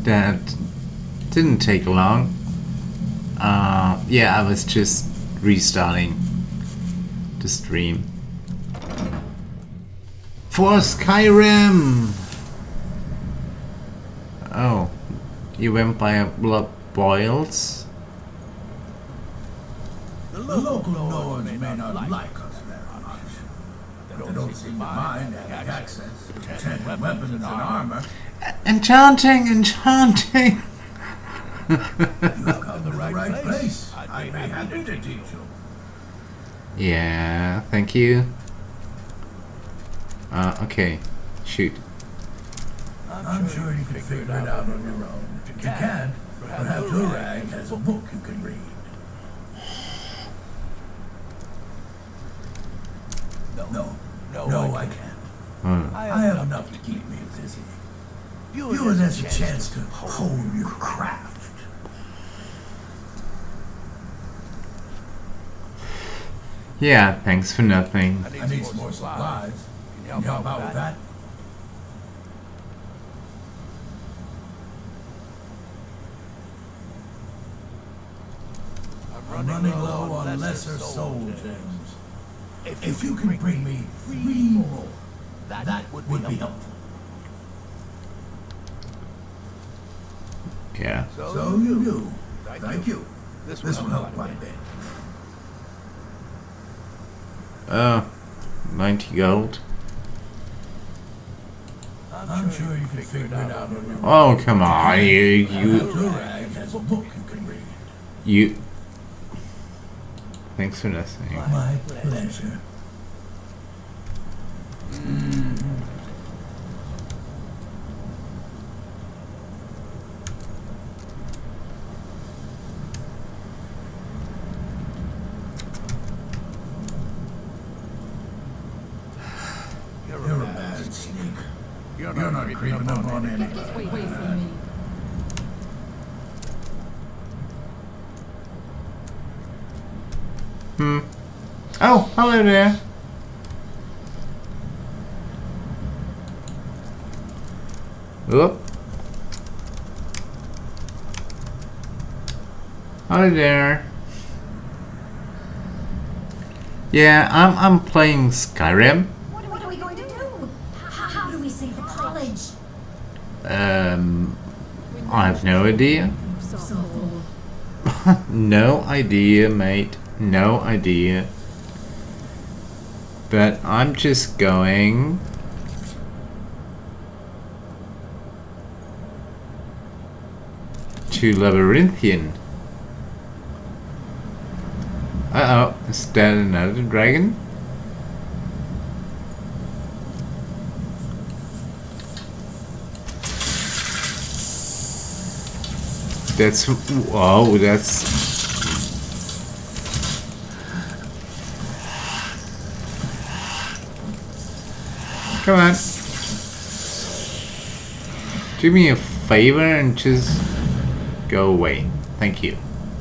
That didn't take long. Yeah, I was just restarting the stream. For Skyrim! Oh, you vampire blood boils? The local Nords may not like us very much. They don't seem to mind having access to enchanted weapons and armor. Enchanting, enchanting! You've come to the right place. I'd be happy to teach you. Yeah, thank you. Okay, shoot. I'm sure you can figure it out on your own. If you can't, perhaps Urag has a book you can read. No, I can't. I have enough to keep me busy. View it as a chance to hone your craft. Yeah, thanks for nothing. I need some more supplies. Can you help out with that? I'm running low on lesser soul gems. If you can bring me 3 more, that would be helpful. Yeah. So you do. Thank you. This will help quite a bit. 90 gold. I'm sure you can figure it out on your own. Oh, come on, you Urag has a book you can read. Thanks for nothing. My pleasure. You're a bad sneak. You're not creeping up on anybody. Wait for me. Oh, hello there. Whoop. Hi there. Yeah, I'm playing Skyrim. What are we going to do? How do we save the college? I have no idea. No idea, mate. No idea. But I'm just going to Labyrinthian. Uh-oh, is that another dragon? That's... whoa, that's... Come on. Do me a favor and just go away. Thank you.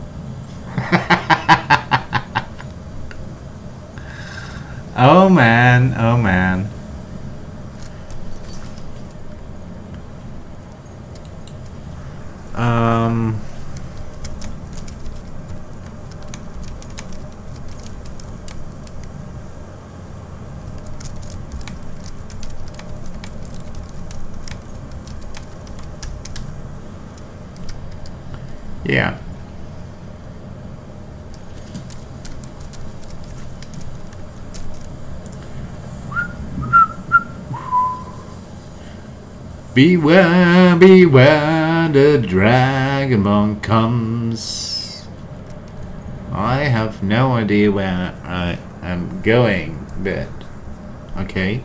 Oh man, oh man. Yeah. Beware, beware, the Dragonborn comes. I have no idea where I am going, but okay.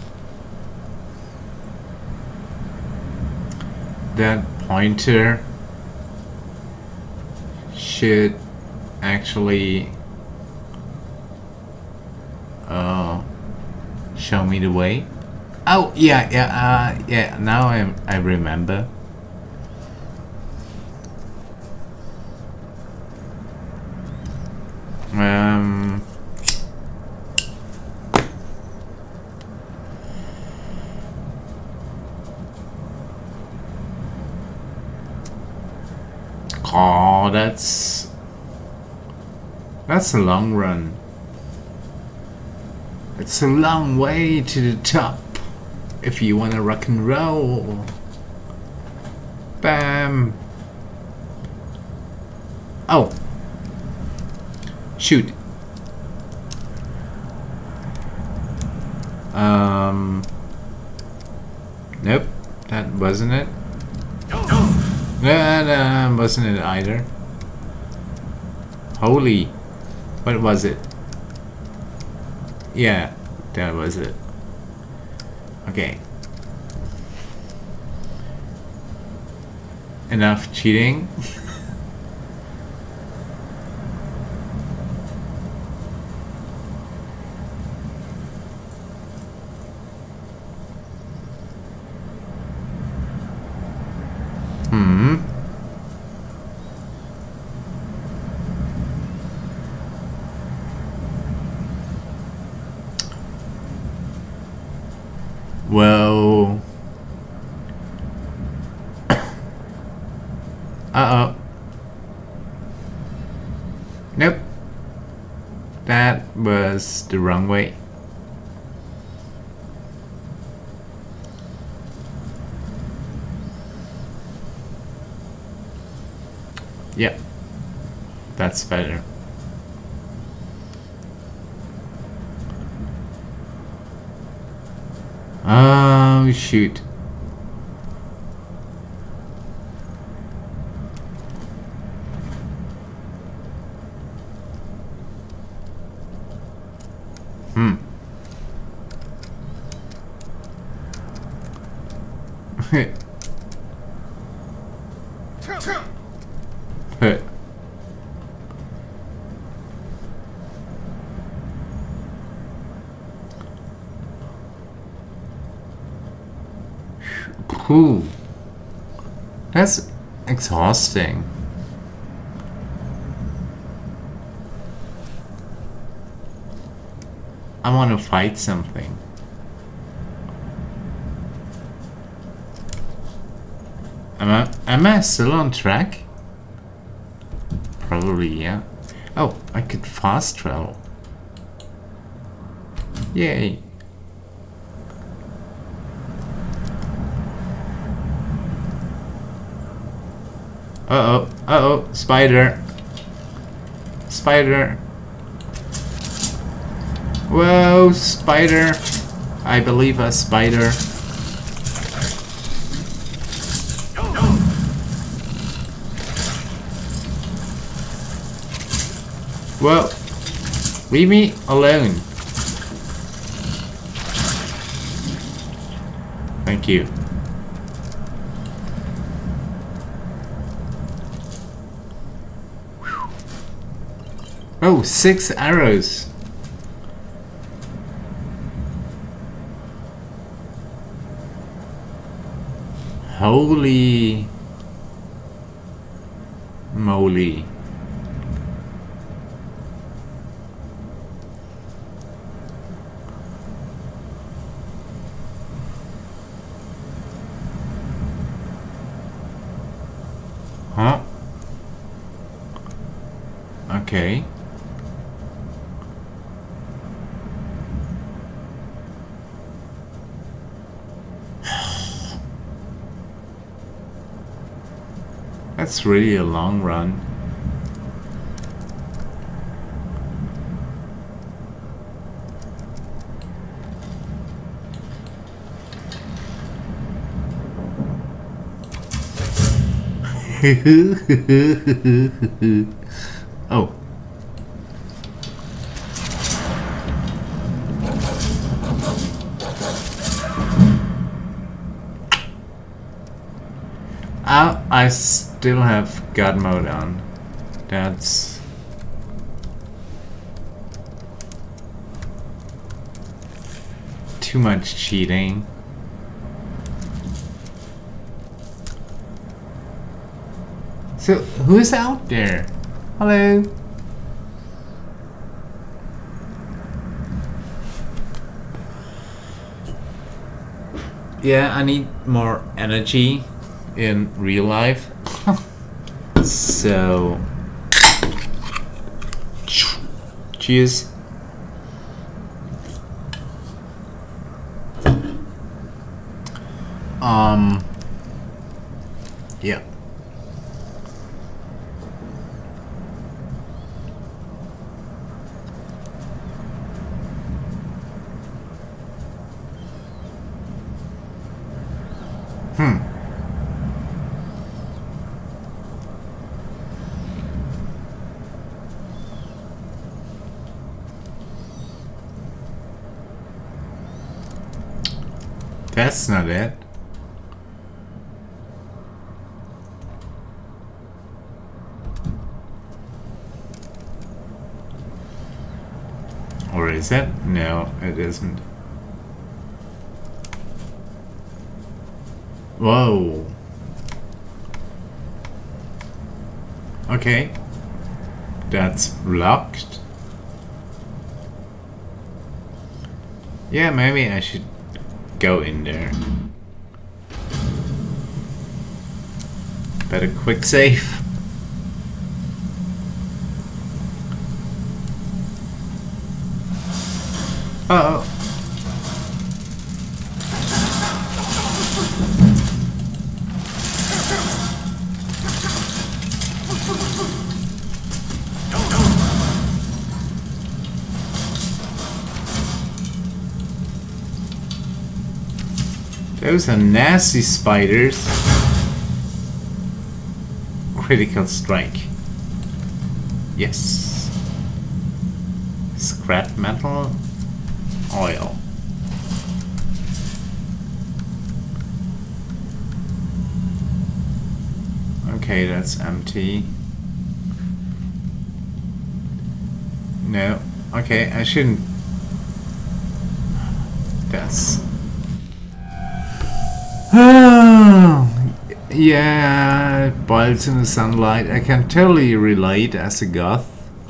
That pointer should actually show me the way. Oh yeah, yeah. Now I remember. Oh, that's a long run. It's a long way to the top if you wanna rock and roll. Bam. Oh. Shoot. Nope, that wasn't it. No, wasn't it either. Holy, what was it? Yeah, that was it. Okay. Enough cheating. Well, uh-oh. Nope. That was the wrong way. Yep. That's better. Oh, shoot. Ooh, that's exhausting. I want to fight something. Am I still on track? Probably, yeah. Oh, I could fast travel. Yay. Uh-oh, uh-oh, spider. Spider. Whoa, spider. I believe a spider. Well, leave me alone. Thank you. Oh, 6 arrows. Holy moly. Huh? Okay. That's really a long run. Oh. I still have God mode on. That's too much cheating. So, who's out there? Hello? Yeah, I need more energy in real life. So, cheers. Yeah. That's not it. Or is it? No, it isn't. Whoa. Okay. That's locked. Yeah, maybe I should go in there. Better quick save. Uh oh. Those are nasty spiders. Critical strike. Yes. Scrap metal. Oil. Okay, that's empty. No. Okay, I shouldn't. That's... yeah, it boils in the sunlight. I can totally relate as a goth.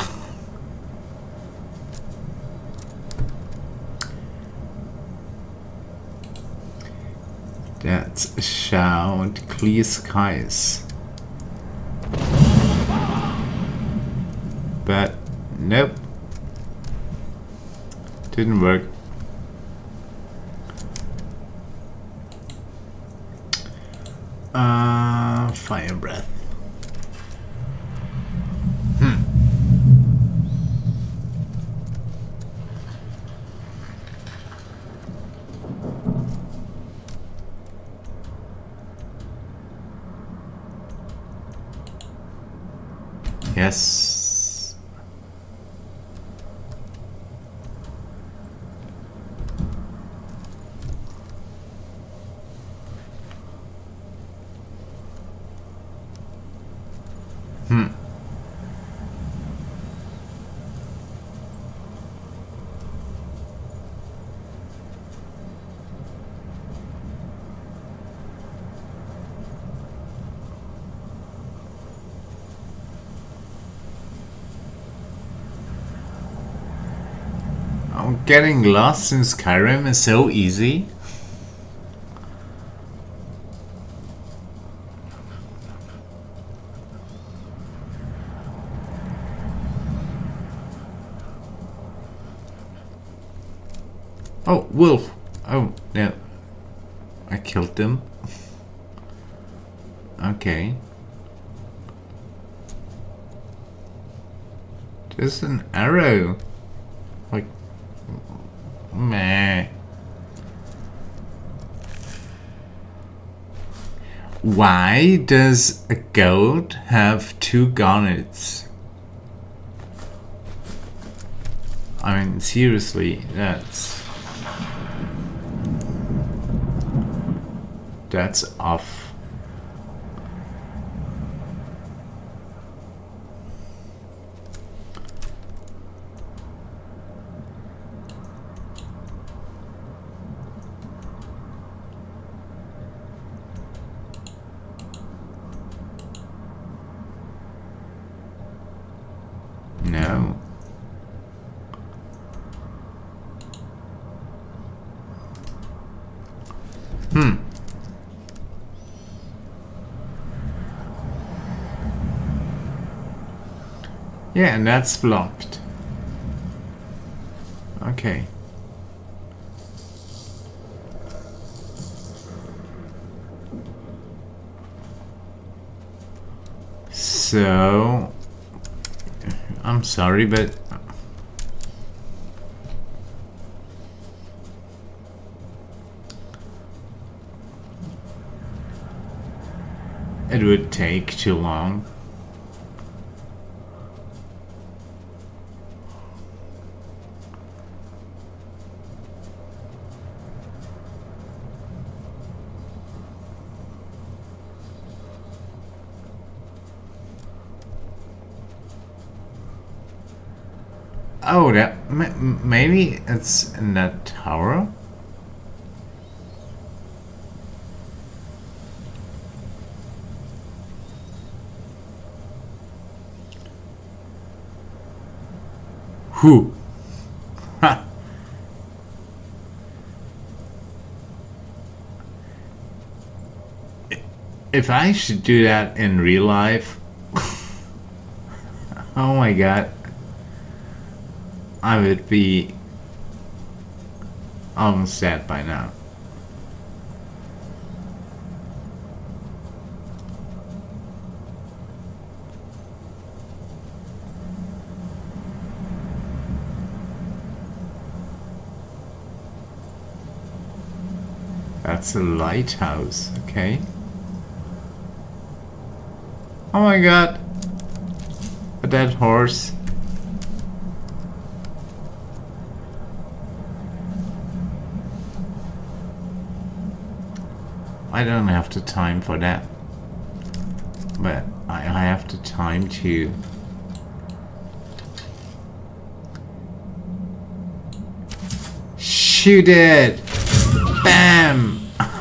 That's a shout. Clear skies. But nope. Didn't work. Fire breath. Yes. Getting lost in Skyrim is so easy. Oh, wolf. Oh, no. I killed them. Okay. Just an arrow. Like... meh. Why does a goat have two gunnets? I mean, seriously, that's off. No. Yeah, and that's blocked. Okay. So, I'm sorry, but it would take too long. Oh, that maybe it's in that tower. Whew. Ha. If I should do that in real life, oh my god, I would be almost dead by now. That's a lighthouse, okay. Oh my god, a dead horse. I don't have the time for that, but I have the time to shoot it. Bam.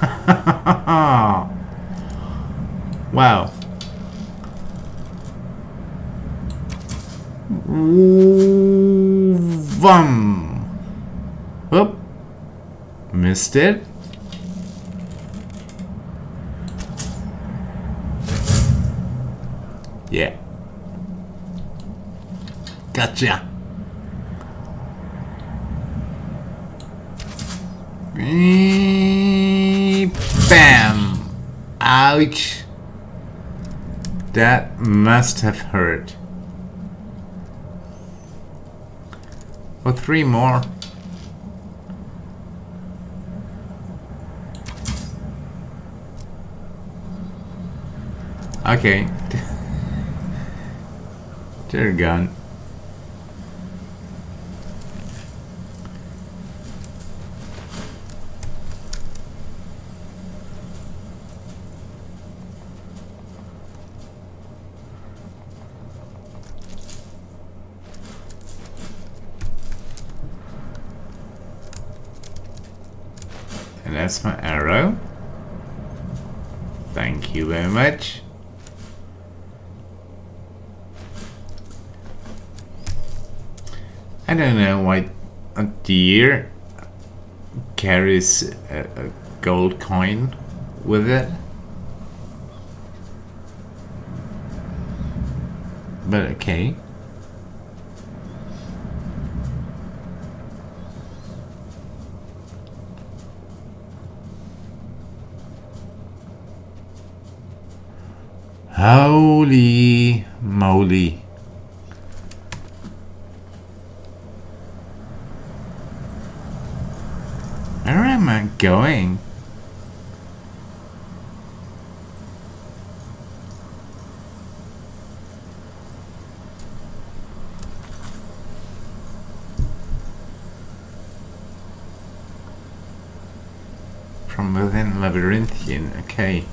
Wow. Vum. Whoop. Missed it. Yeah. Gotcha. Bam. Ouch. That must have hurt. Oh, 3 more. Okay. They're gone. And that's my arrow. Thank you very much. I don't know why a deer carries a gold coin with it, but okay. Holy moly. Where am I going? From within labyrinthian, okay.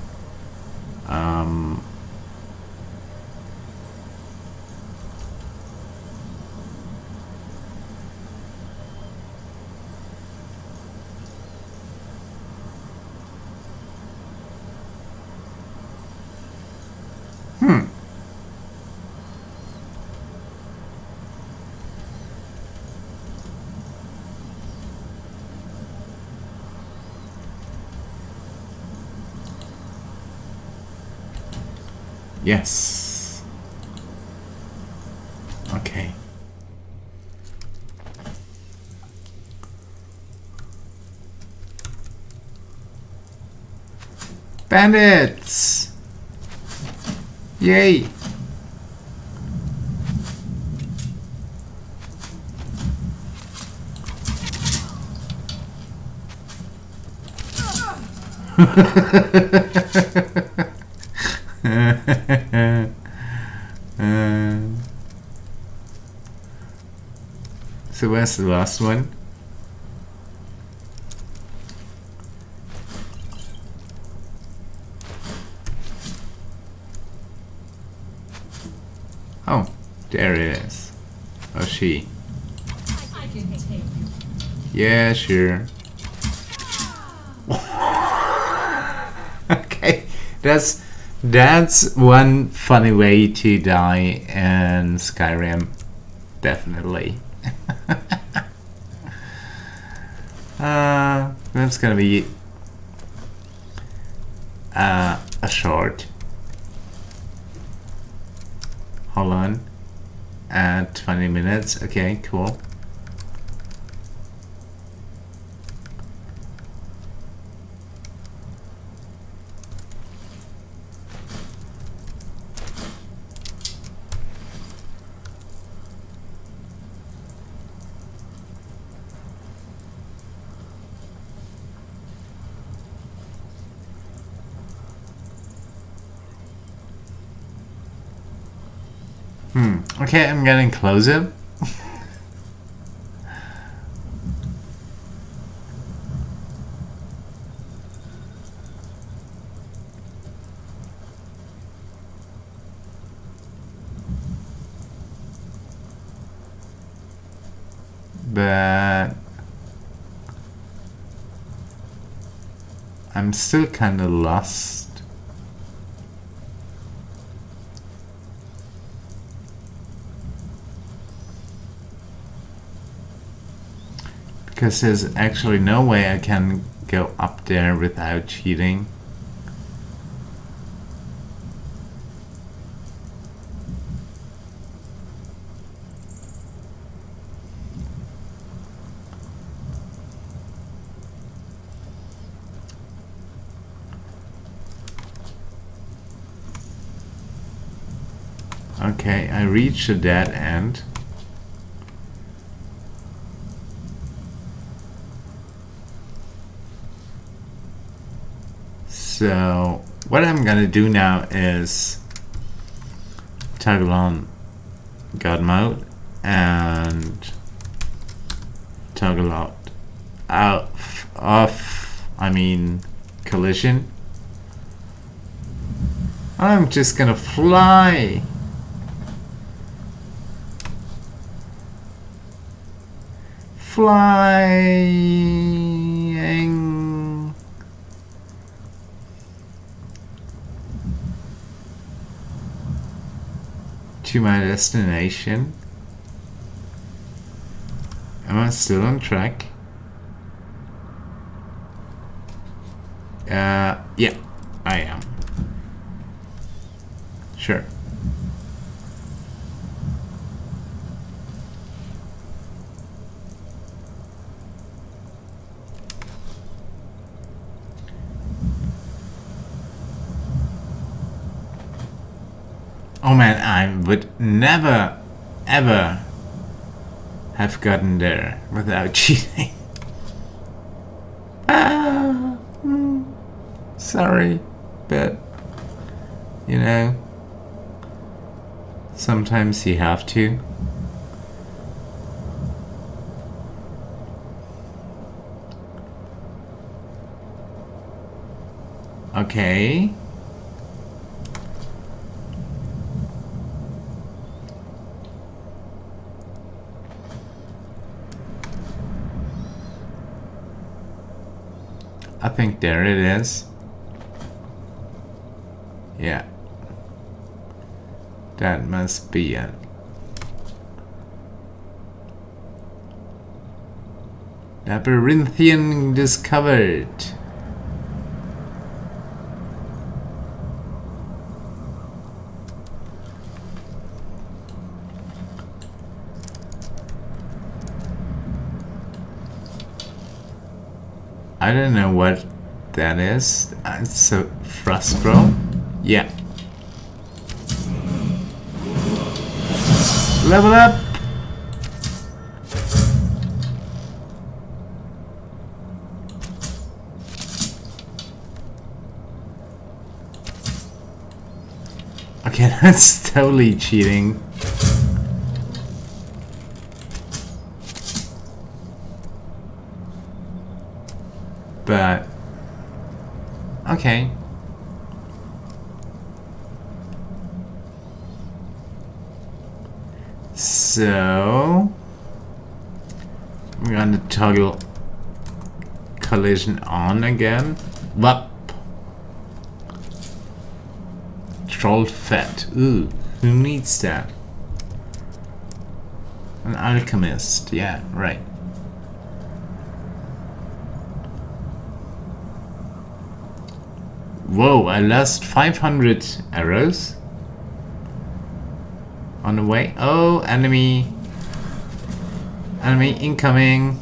Yes. Bandits! Yay! So where's the last one? Oh, there it is. Or she. I can take you. Yeah, sure. Okay, that's one funny way to die in Skyrim. Definitely. That's gonna be a short. Hold on. 20 minutes. Okay, cool. Okay, I'm getting closer. But I'm still kind of lost. Because there's actually no way I can go up there without cheating. Okay, I reached a dead end. So what I'm gonna do now is toggle on God mode and toggle off collision. I'm just gonna fly. Flying. To my destination. Am I still on track? Yeah, I am. Sure. Oh man, I would never, ever have gotten there without cheating. Sorry, but you know, sometimes you have to. Okay. I think there it is. Yeah. That must be it. Labyrinthian discovered. I don't know what that is. It's a Frostbro. Yeah. Level up! Okay, that's totally cheating. But okay. So we're gonna toggle collision on again. What? Troll fat. Ooh, who needs that? An alchemist. Yeah, right. Whoa, I lost 500 arrows on the way. Oh, enemy. Enemy incoming.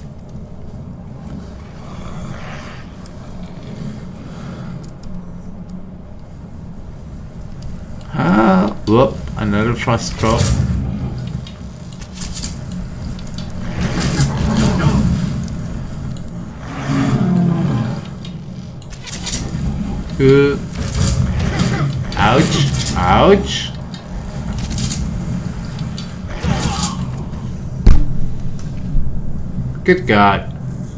Ah, whoop, another frost drop. Ouch, ouch. Good God.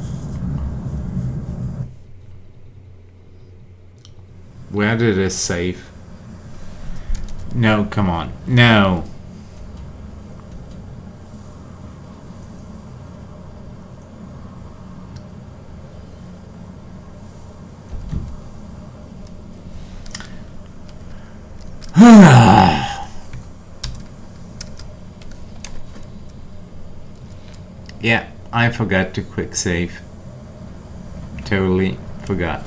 Where did it save? No, come on. No. Yeah, I forgot to quick save. Totally forgot.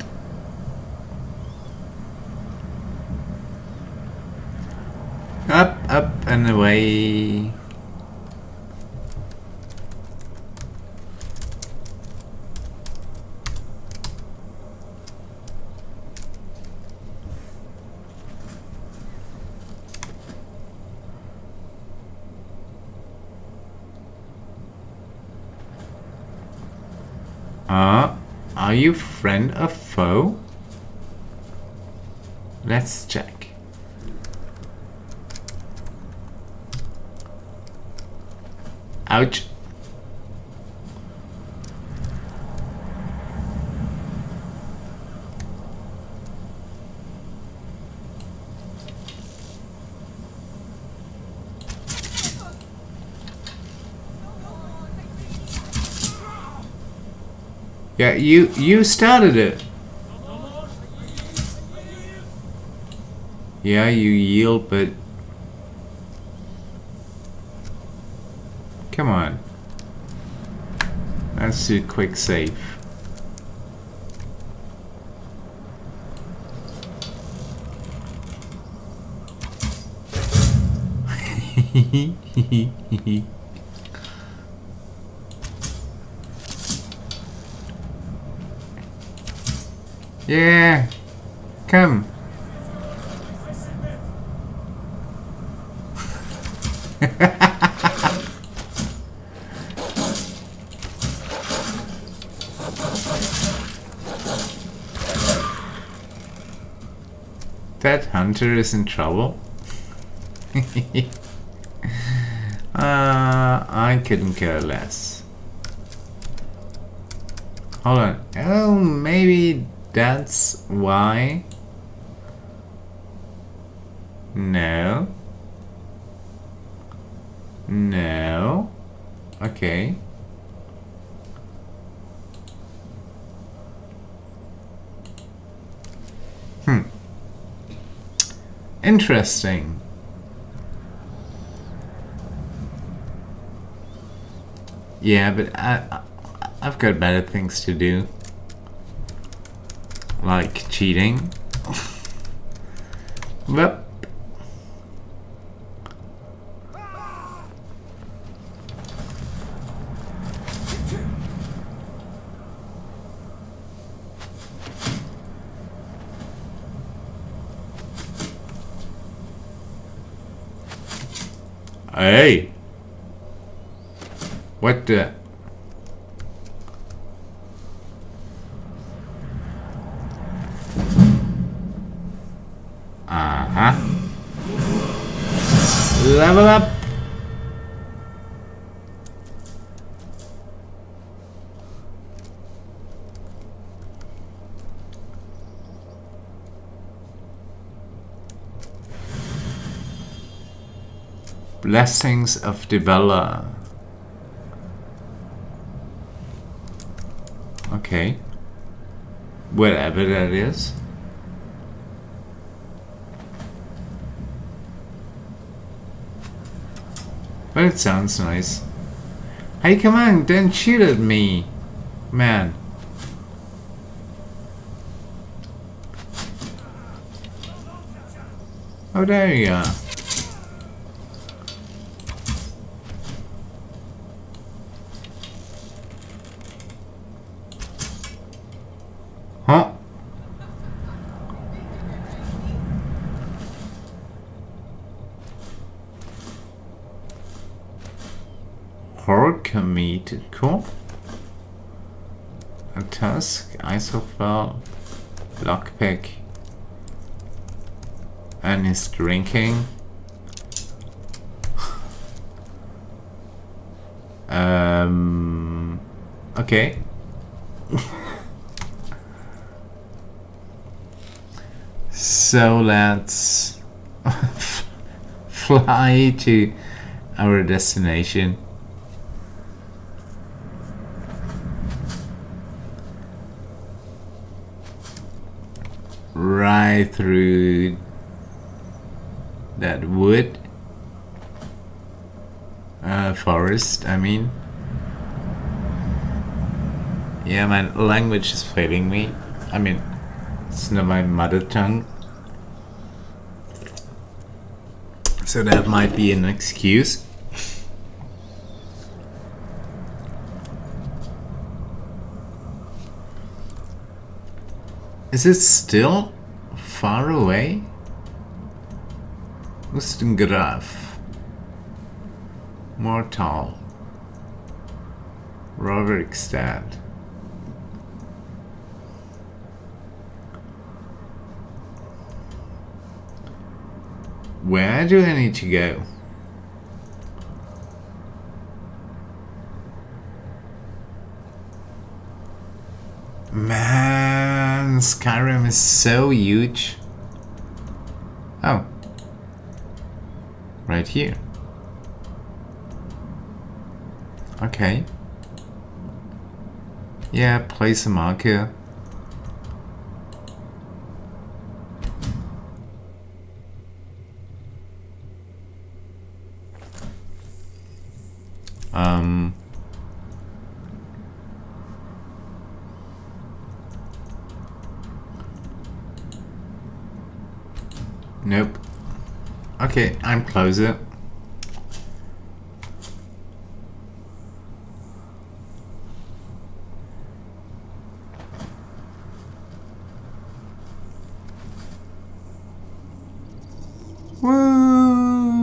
Up, up, and away. Are you friend or foe? Let's check. Ouch. Yeah, you started it. Yeah, you yield, but come on. Let's do a quick save. Yeah, come. That hunter is in trouble. I couldn't care less. Hold on. Oh, maybe that's why. No. No. Okay. Interesting. Yeah, but I've got better things to do. Like cheating. Whoop. Hey! What the? Uh-huh. Level up! Blessings of Developer. Okay. Whatever that is. But it sounds nice. Hey, come on, don't shoot at me, man. Oh, there you are. Huh? Horror meat, cool. A tusk, isofel, lockpick, and he's drinking. Okay. So let's fly to our destination. Right through that wood. Forest, I mean. Yeah, my language is failing me. I mean, it's not my mother tongue. So that might be an excuse. Is it still far away? Ustengraf. Mortal. Roverikstad. Where do I need to go? Man, Skyrim is so huge. Oh. Right here. Okay. Yeah, place a marker. Nope. Okay, I'm closer. Woo!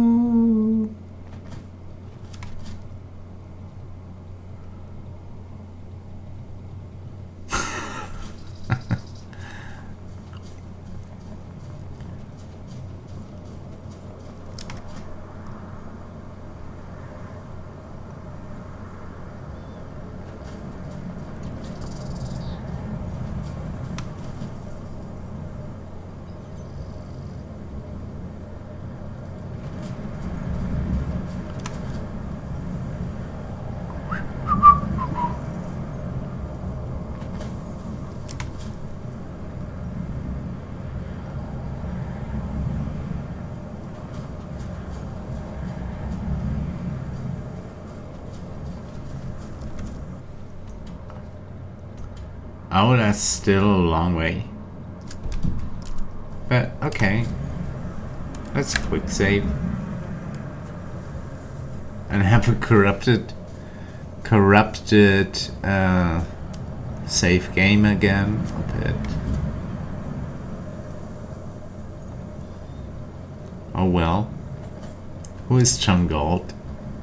Oh, that's still a long way. But, okay. Let's quick save. And have a corrupted save game again. A bit. Oh well. Who is John Gold?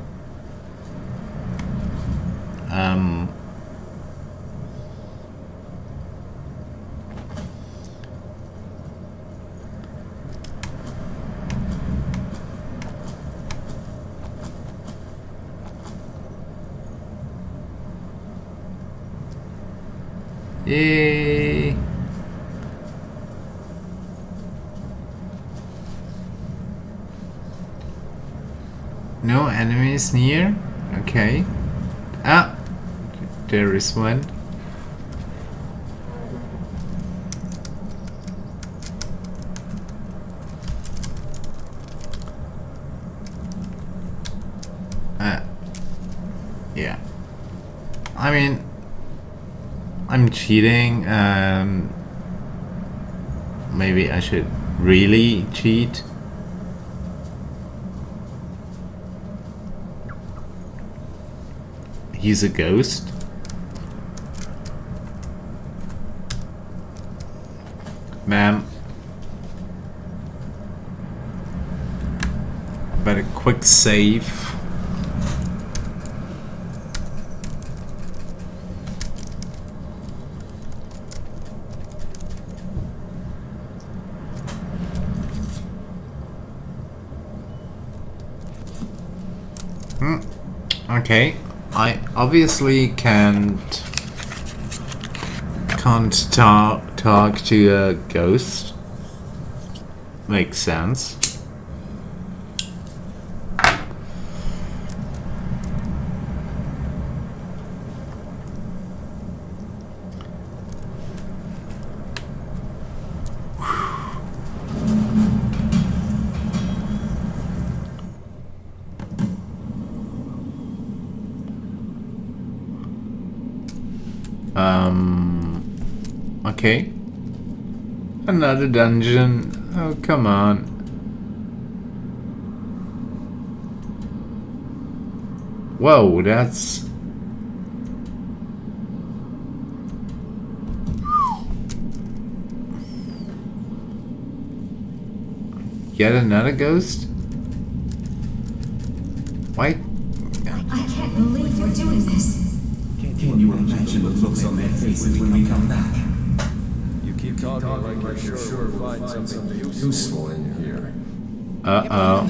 Yay! No enemies near? Okay. Ah! There is one. Yeah. I mean, I'm cheating. Maybe I should really cheat. He's a ghost. Ma'am. Better quick save. Okay. I obviously can't talk to a ghost. Makes sense. Okay. Another dungeon. Oh, come on. Whoa, that's... Yet another ghost? Why? I can't believe you're doing this. Can you imagine the looks on their faces when we come back? You keep talking like you're sure we'll find something useful in here. Uh-oh.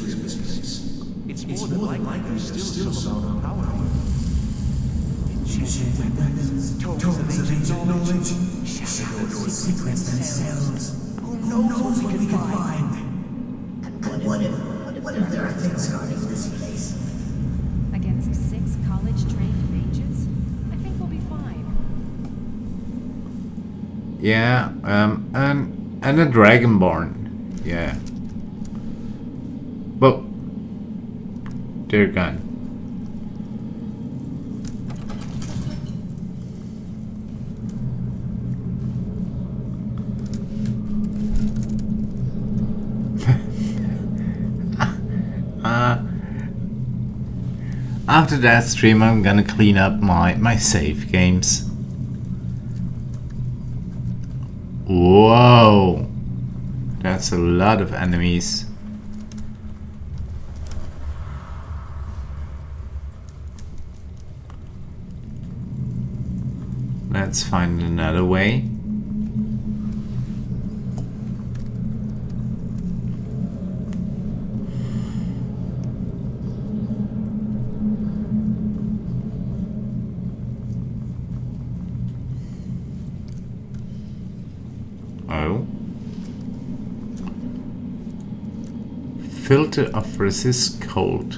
It's more than likely there's still some power. Enchanted weapons, tomes of ancient knowledge, shadows, secrets themselves. Who knows what we can find? And what if there are things guarding this place? Against 6 college-trained mages? I think we'll be fine. Yeah, and a Dragonborn. Yeah. But they're gone. After that stream, I'm gonna clean up my save games. Whoa! That's a lot of enemies. Let's find another way. Oh. Filter of resist cold.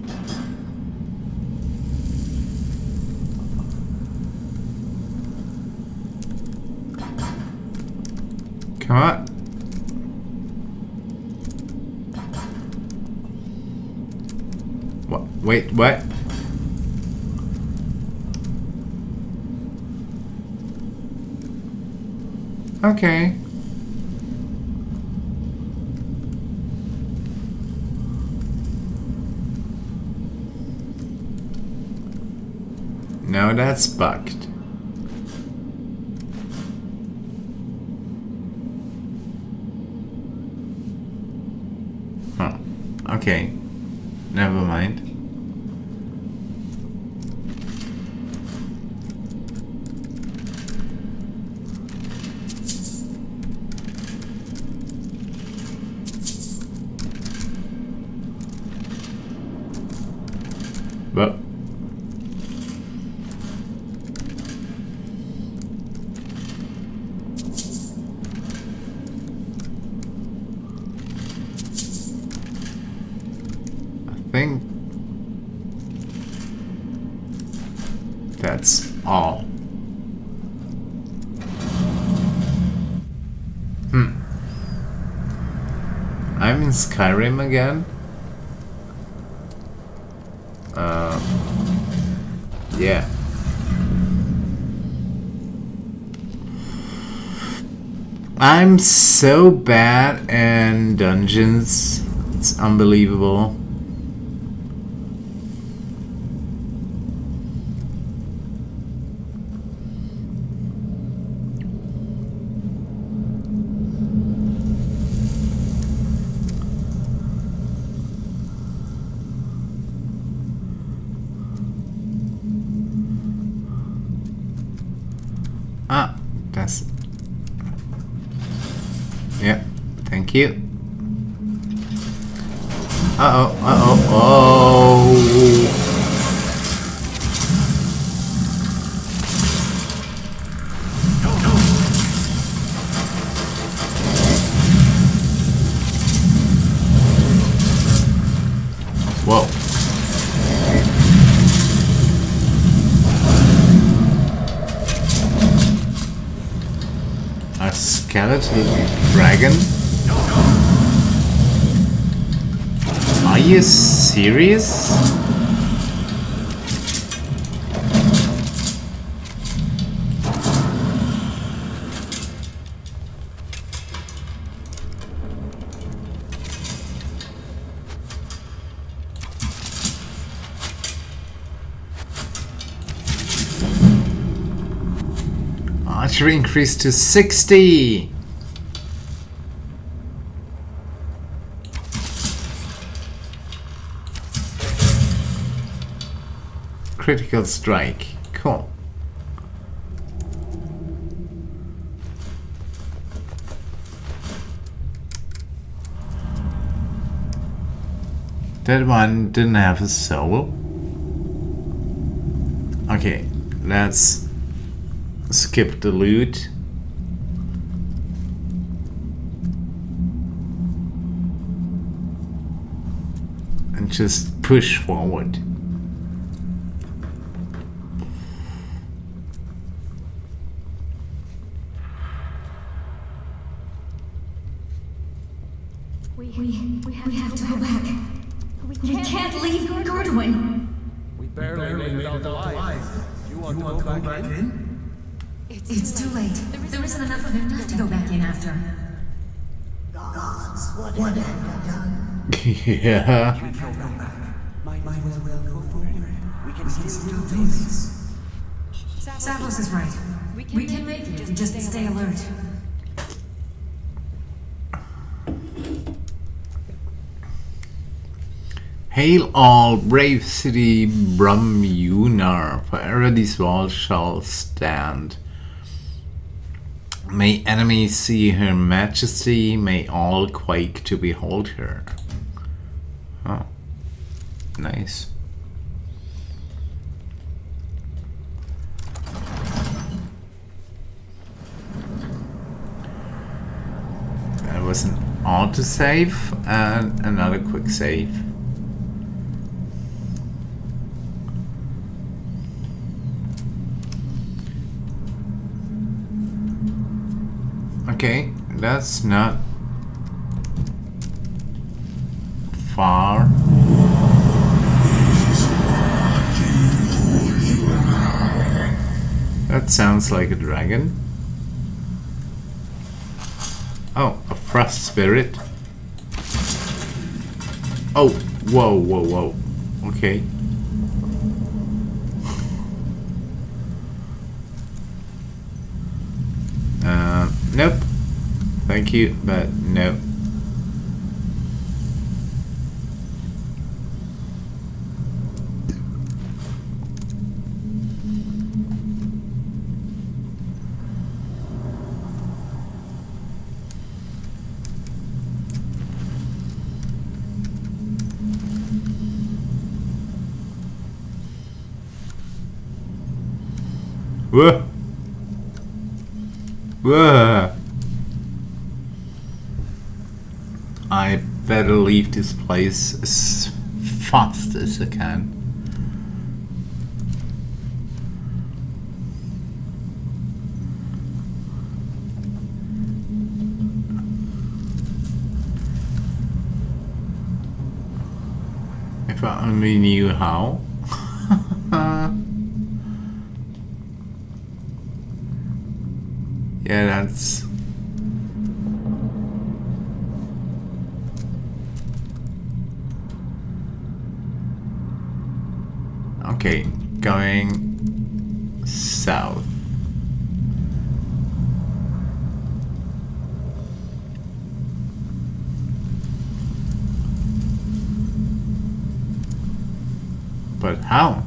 Come on. What? Wait, what? Okay. No, that's bugged. Huh. Okay. never mind. But I think that's all. I'm in Skyrim again. Yeah. I'm so bad in dungeons. It's unbelievable. Ah, that's... Yeah, thank you. Uh-oh, uh-oh, oh! Whoa. A skeletal dragon? Are you serious? Archery increased to 60. Critical strike. Cool. That one didn't have a soul. Okay, let's skip the loot. And just push forward. We have to go back. We can't leave Gordwin. We barely made it out alive. You want to go back in? It's too late. There isn't enough of him left to go back in after. Gods, what have you done? Yeah. We can't go back. Might as well go forward. We can still do this. Savos is right. We can make it if we just stay alert. Hail all, brave city Brumjunar, forever these walls shall stand. May enemies see her majesty, may all quake to behold her. Oh, nice. That was an autosave and another quick save. Okay, that's not far. That sounds like a dragon. Oh, a frost spirit. Oh, whoa, whoa, whoa. Okay. Nope. Thank you, but no. Whoa. Whoa. I better leave this place as fast as I can. If I only knew how. Yeah, that's... Okay, going south. But how?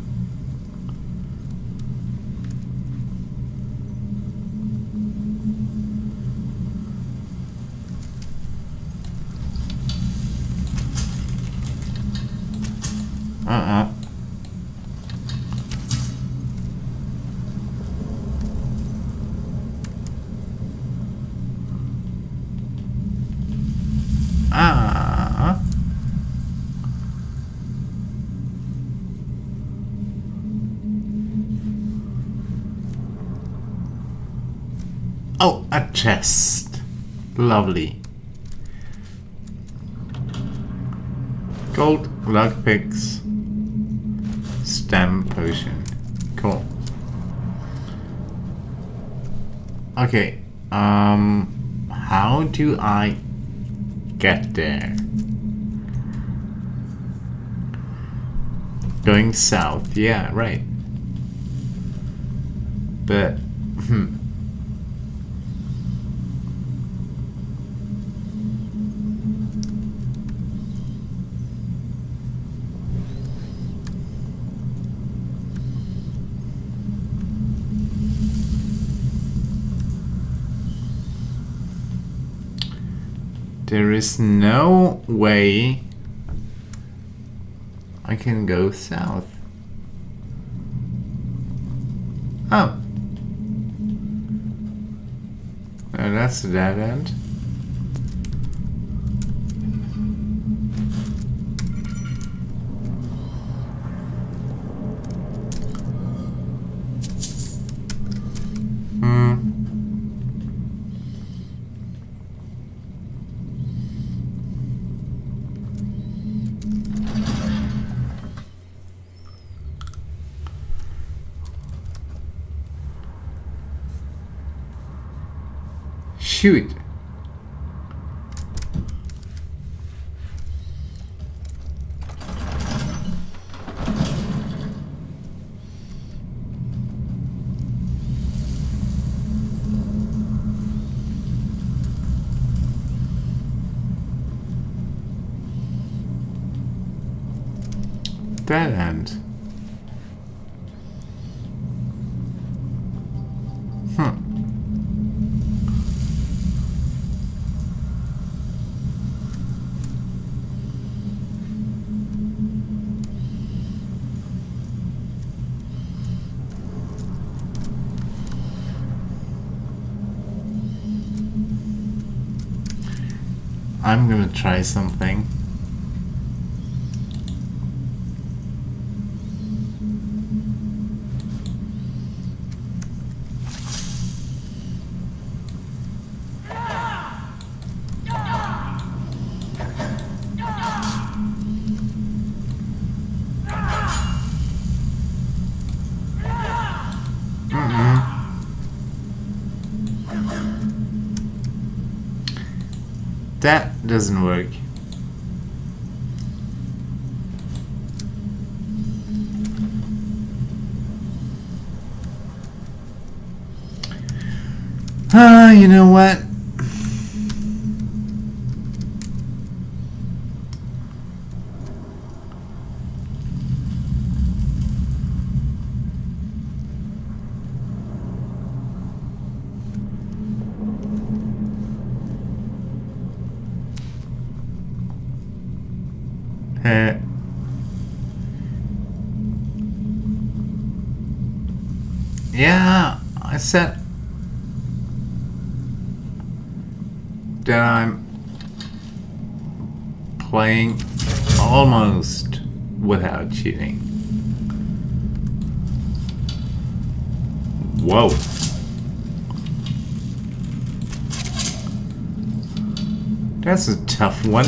Oh, a chest. Lovely. Gold lockpicks. Stem potion. Cool. Okay. How do I get there? Going south. Yeah, right. But there is no way I can go south. Oh. Oh, that's a dead end. Shoot. Dead end. I'm gonna try something. That doesn't work. You know what? Yeah, I said that I'm playing almost without cheating. Whoa. That's a tough one.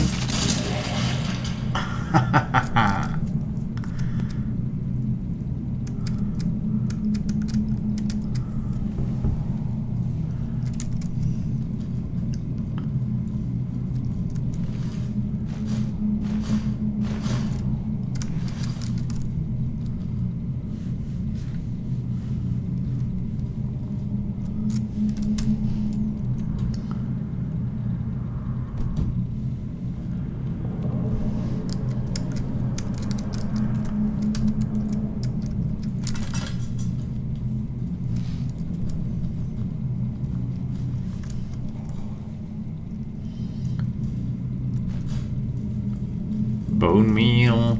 Bone meal.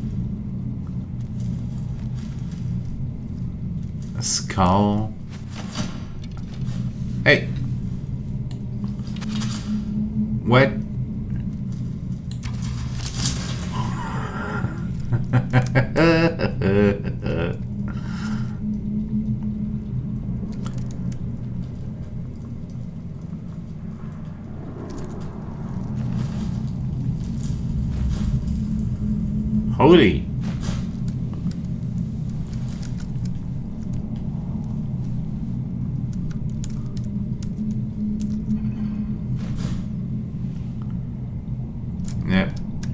A skull. Hey. What? Holy. Yep.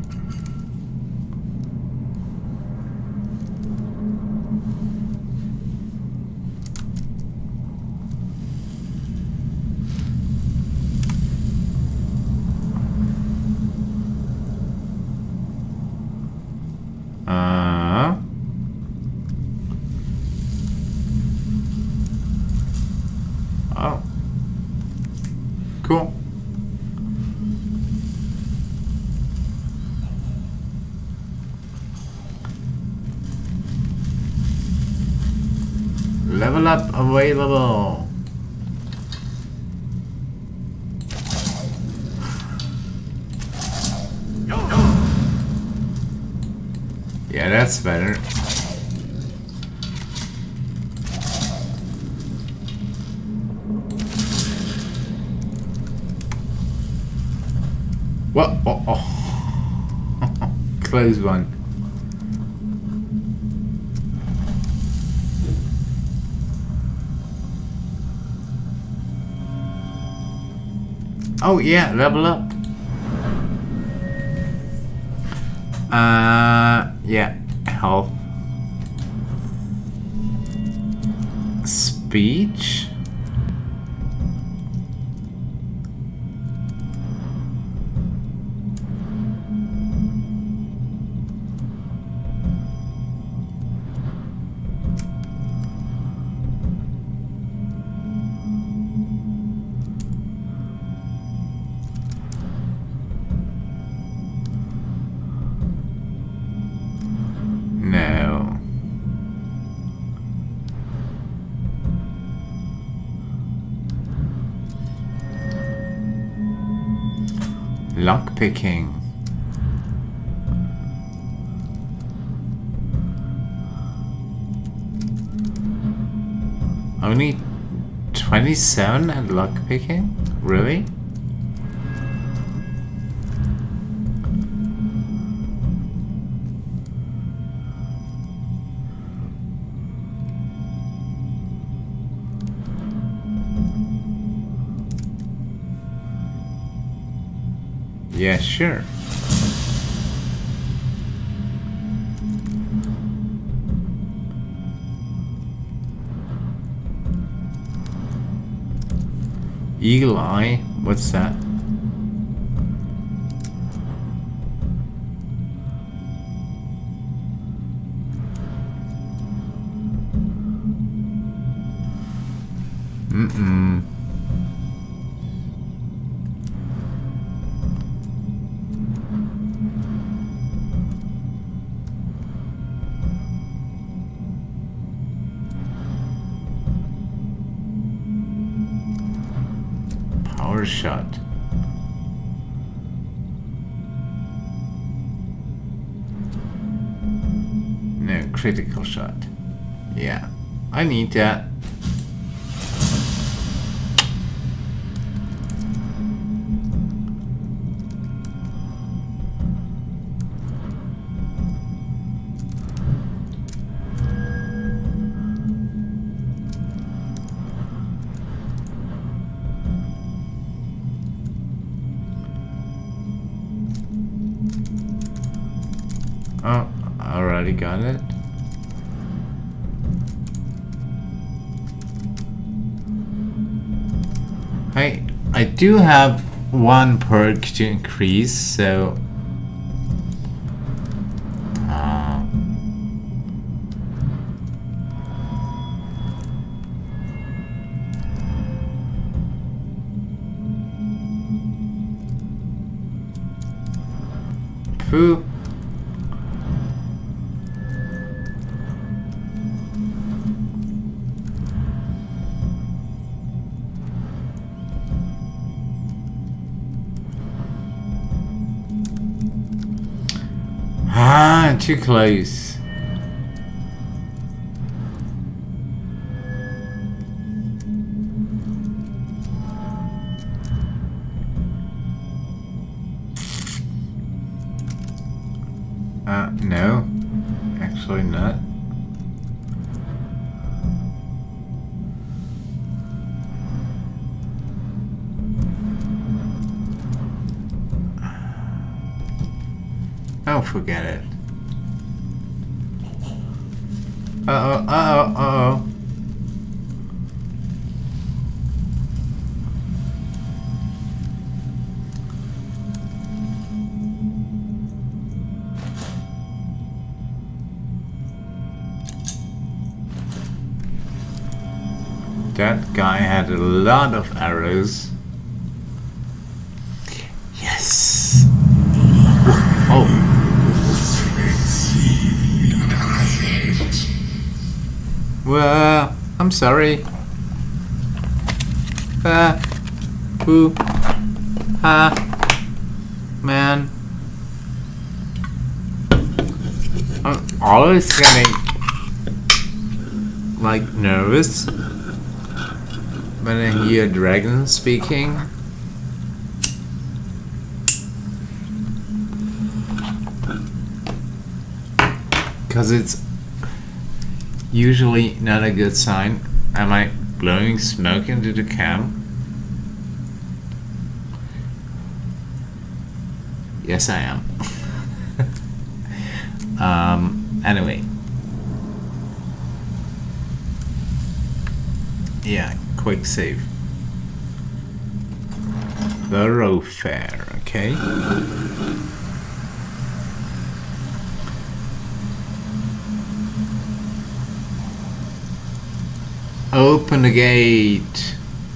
Oh. Cool. Level up available. Yeah, that's better. What? Oh, oh. Close one. Oh yeah, level up. Yeah, health. Speech. No. Lockpicking. Only 27 at lockpicking? Really? Yeah, sure. Eagle Eye? What's that? Mm-mm. shot. No, critical shot. Yeah, I need that. Oh, I already got it. I do have one perk to increase, so phew. Ah, too close. No, actually not. Oh, forget it. Uh-oh, uh-oh, uh-oh. That guy had a lot of arrows. Yes! Oh! Well, I'm sorry. Boo. Man. I'm always getting like nervous when I hear dragons speaking. Because it's usually not a good sign. Am I blowing smoke into the camp? Yes, I am. Anyway. Yeah, quick save. Thoroughfare, okay. Open the gate.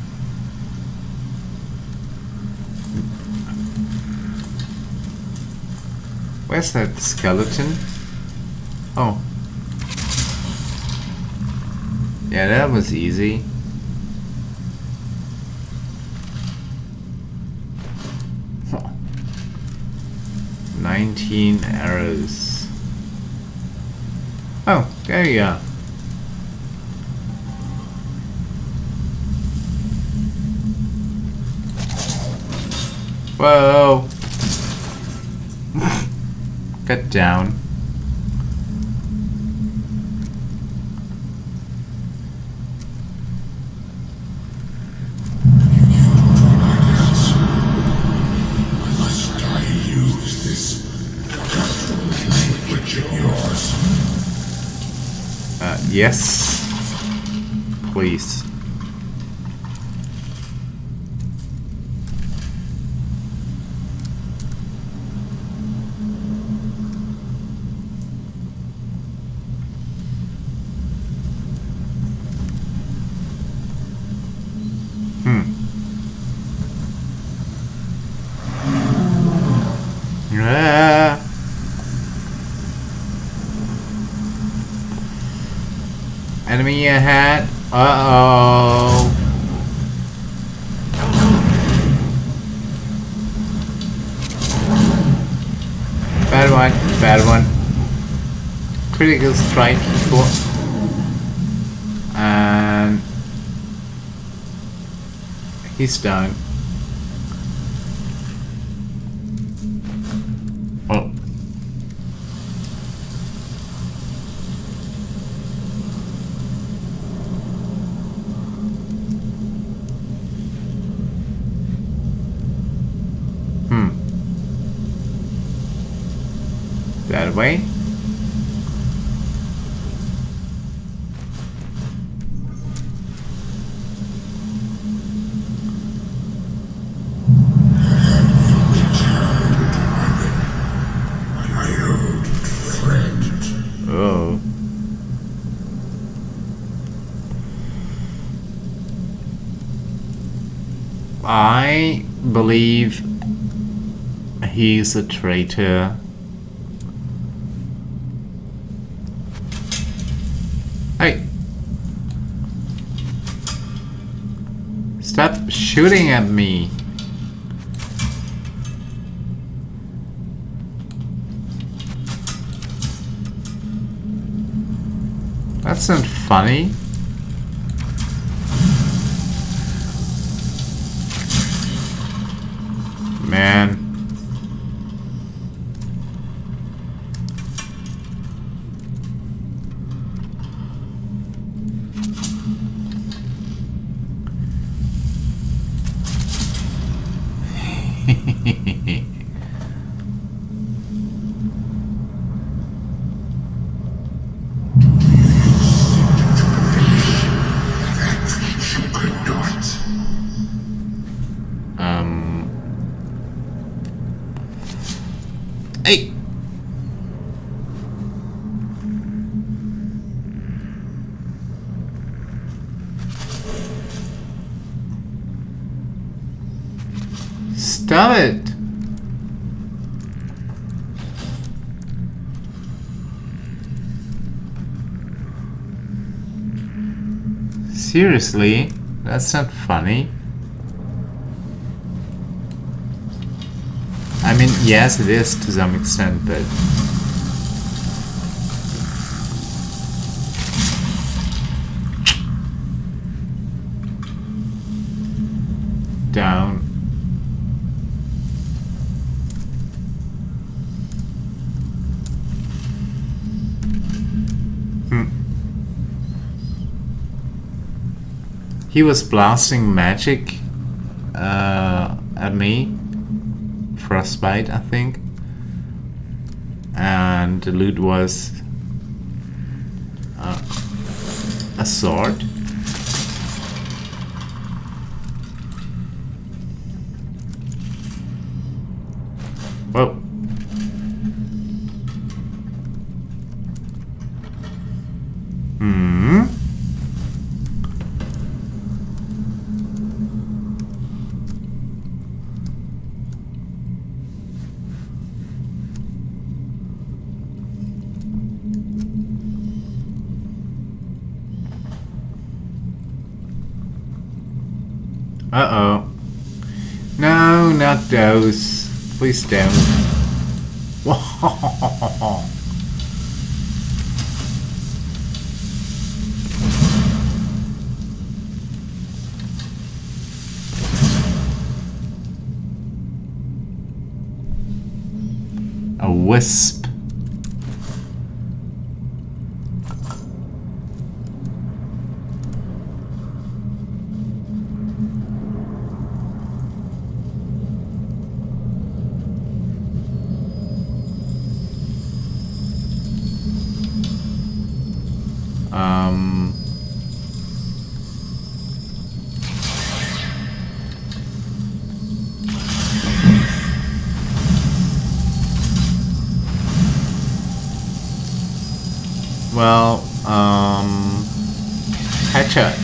Where's that skeleton? Oh. Yeah, that was easy. Huh. 19 arrows. Oh, there you are. Whoa! Get down. Yes, please. Enemy ahead. Uh-oh. Bad one, bad one. Critical strike, cool. And he's down. Oh. That way. Oh. I believe he's a traitor. Hey! Stop shooting at me! That's not funny. Man. Hey! Stop it! Seriously? That's not funny. I mean, yes, it is to some extent, but... Down. He was blasting magic at me. Frostbite, I think. And the loot was a sword. Whoa. Uh-oh. No, not those. Please don't. A wisp. Well, headshot.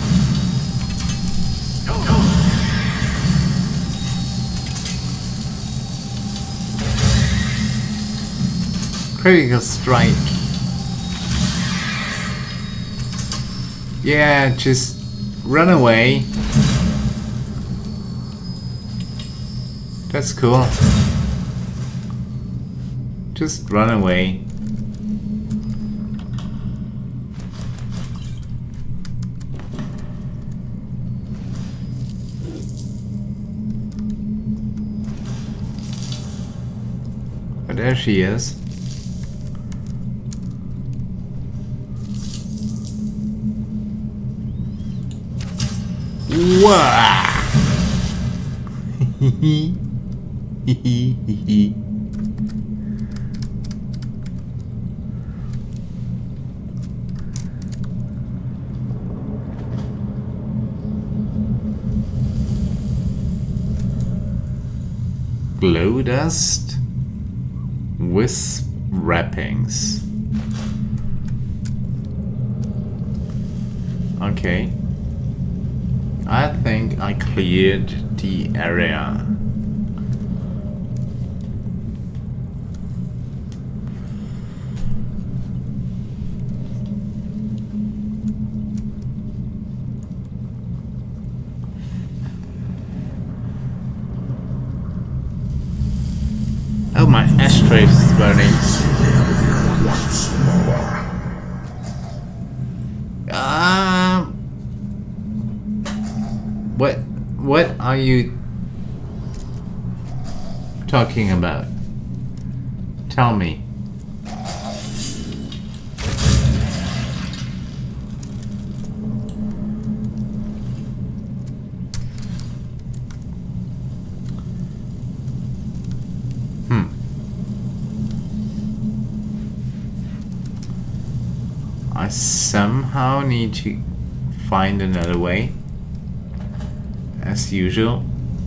Critical strike. Yeah, just run away. That's cool. Just run away. But there she is. Wah! Glow dust with wrappings. Okay. I think I cleared the area. Oh, my ashtray is burning. What are you talking about? Tell me. I somehow need to find another way, as usual.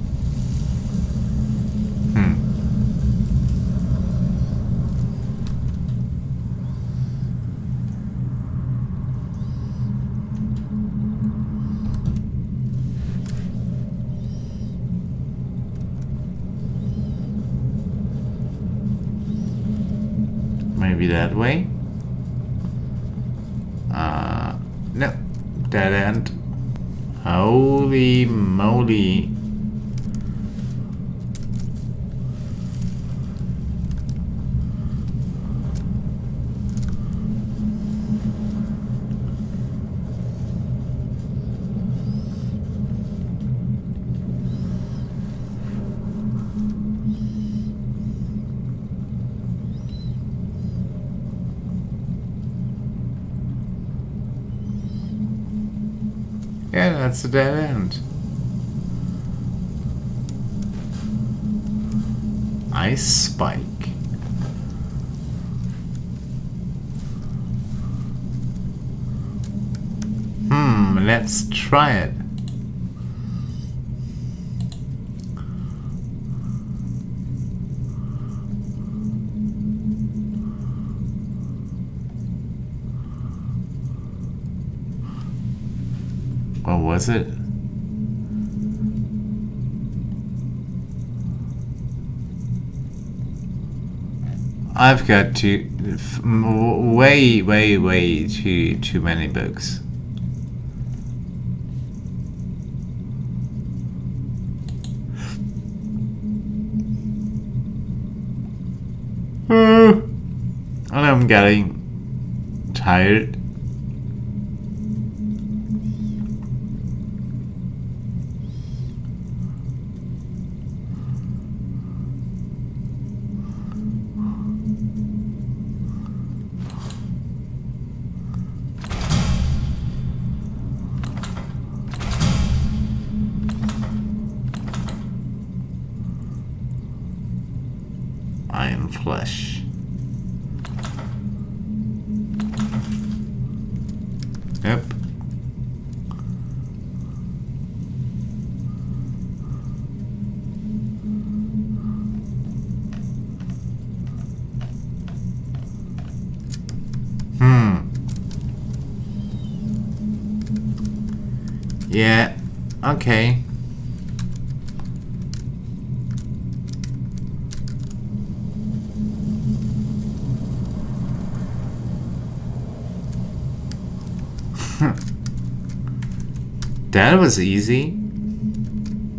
Maybe that way? No, dead end. Holy moly. Yeah, that's a dead end. Ice spike. Let's try it. What was it? I've got way too many books. And I'm getting tired. Iron flesh. Yep. Yeah, okay. That was easy.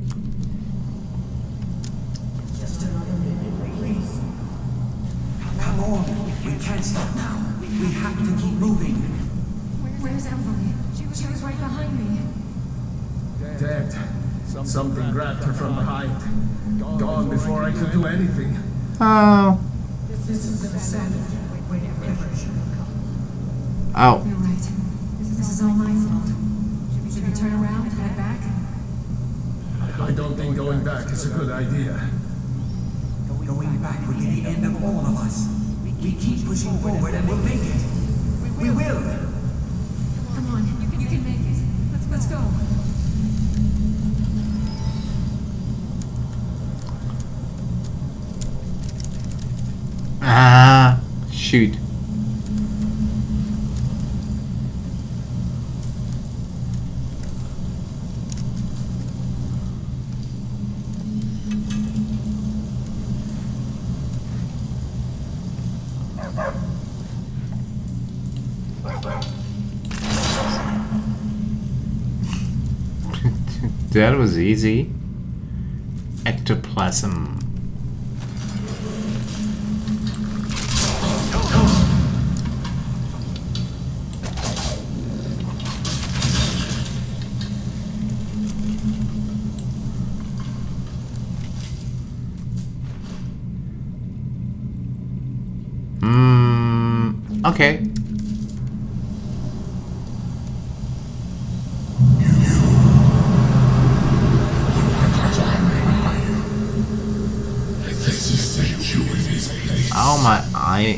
Just another minute, please. How Hang on. We can't stop now. We have to keep moving. Where's Emily? She was right behind me. Dead. Something grabbed her from behind. Gone before I could do anything. Oh. This is insanity. Oh. You're right. This is all my fault. Should we turn around and head back? I don't think going back is a good idea. Going back will be the end of all of us. We keep pushing forward and we'll make it. We will. Come on, you can make it. Let's go. Ah, shoot. That was easy. Ectoplasm. Okay. Oh my eye.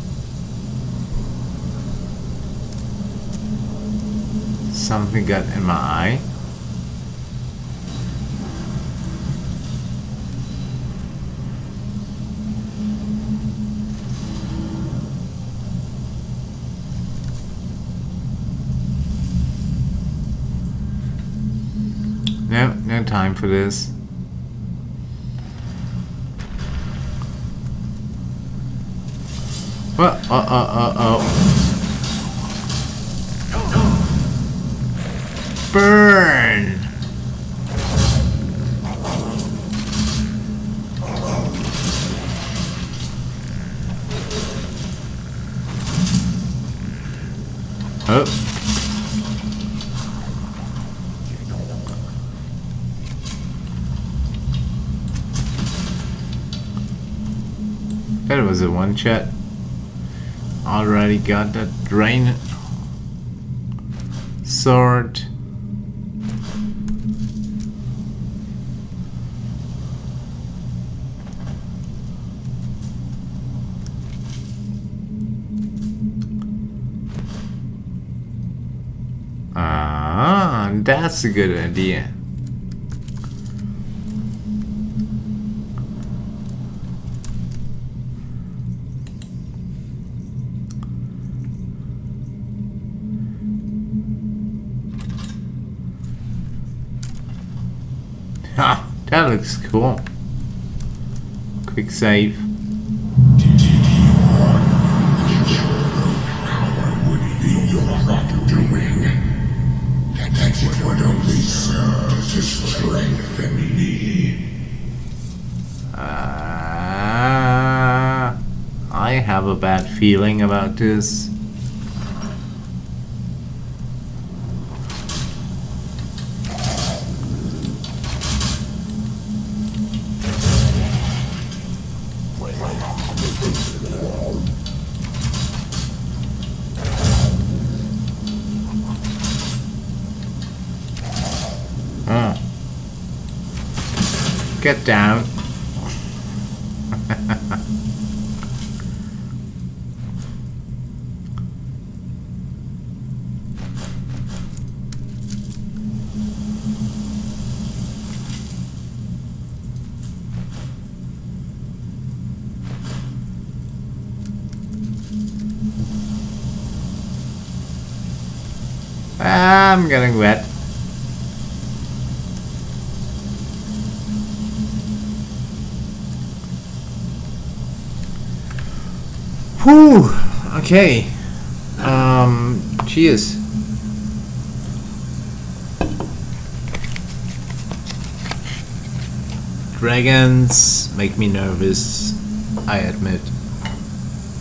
Something got in my eye. No time for this. Oh. Burn! Oh. That was a one shot. Already got that drain sword. Ah, that's a good idea. Ha, that looks cool. Quick save. I have a bad feeling about this. Get down. I'm getting wet. Whew, okay. Cheers. Dragons make me nervous, I admit.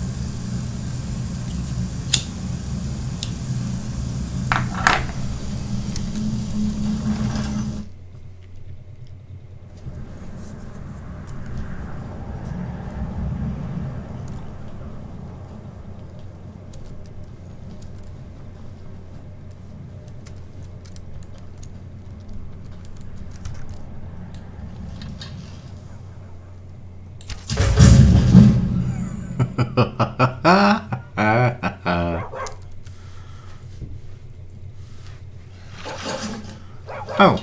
Oh.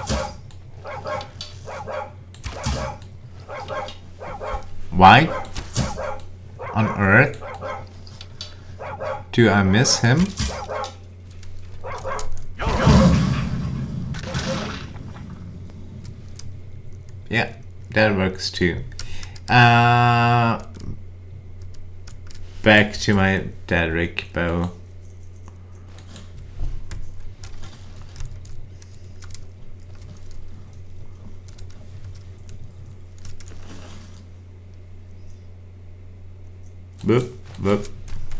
Why on earth do I miss him? Yeah, that works too. Back to my Derrick bow. Boop, boop.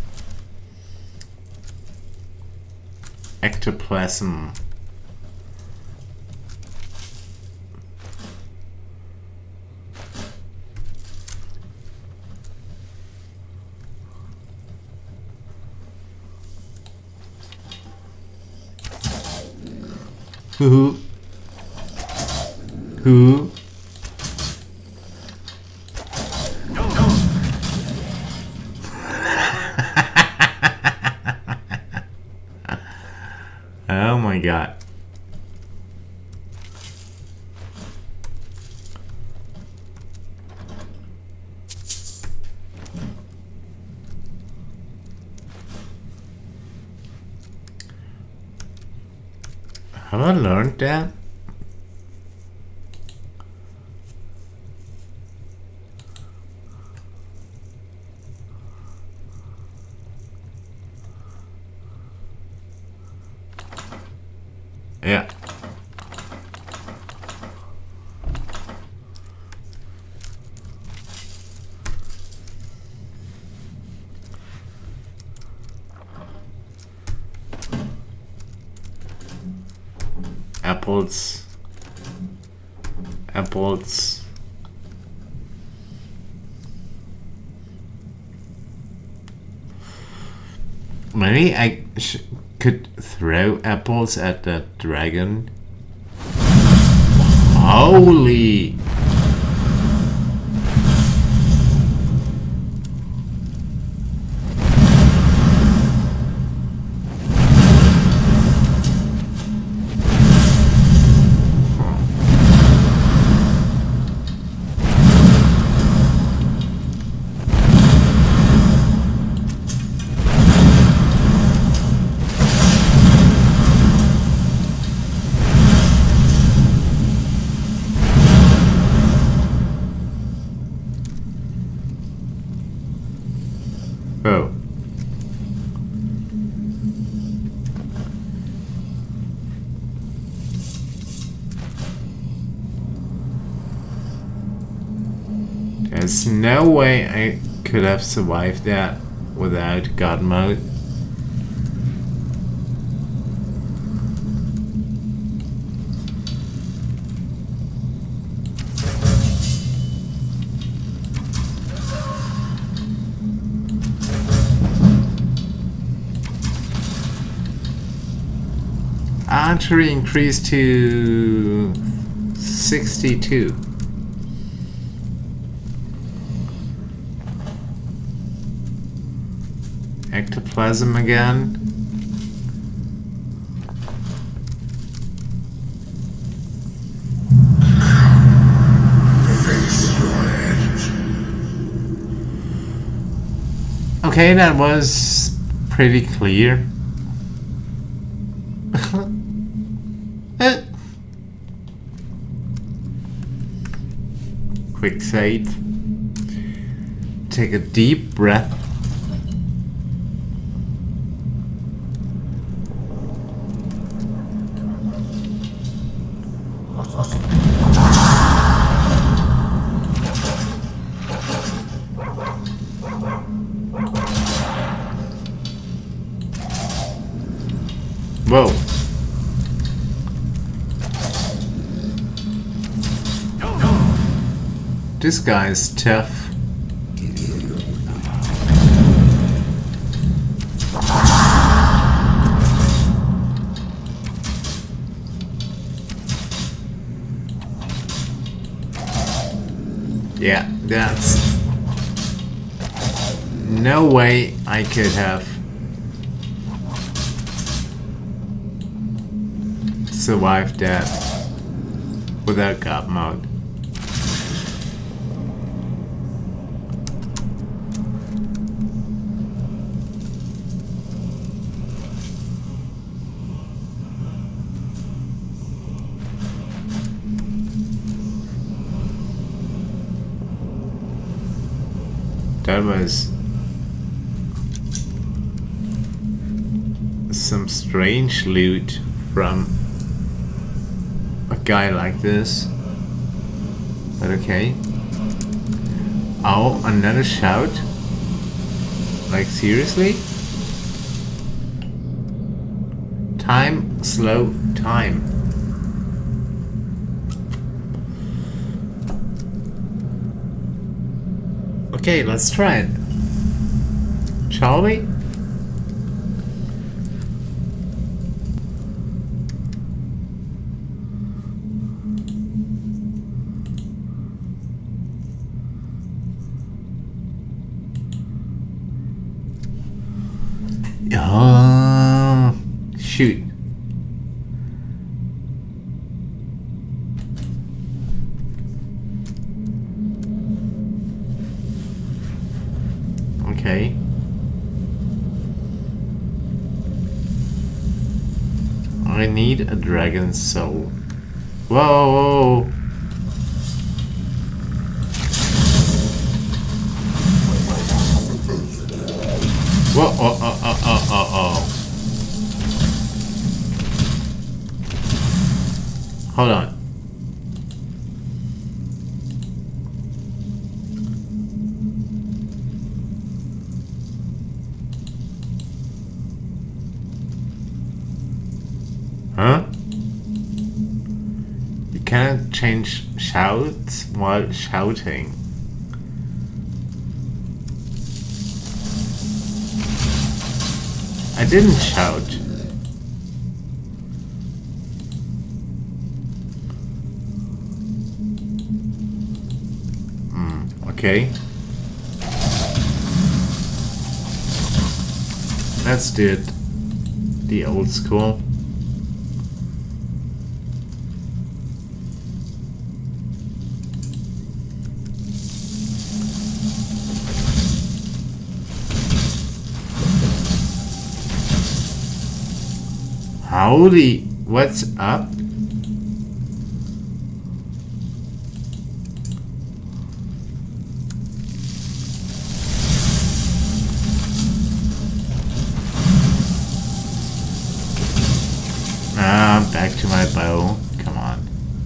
Ectoplasm. Who? Oh my god. Have I learned that? Yeah. Apples. Apples. Maybe I could throw apples at that dragon. Holy! Oh. There's no way I could have survived that without God mode. Archery increased to 62. Ectoplasm again. Okay, that was pretty clear. Quick save. Take a deep breath. Whoa. This guy is tough. Yeah, that's... no way I could have survived that without God mode. That was some strange loot from a guy like this. But okay. Oh, another shout? Like seriously? Time, slow time. Okay, let's try it. Shall we? Oh, shoot. Okay. I need a dragon's soul. Whoa! Whoa! Oh! Hold on. Huh? You can't change shouts while shouting. I didn't shout. Okay. Let's do it the old school. Howdy, what's up? Back to my bow. Come on.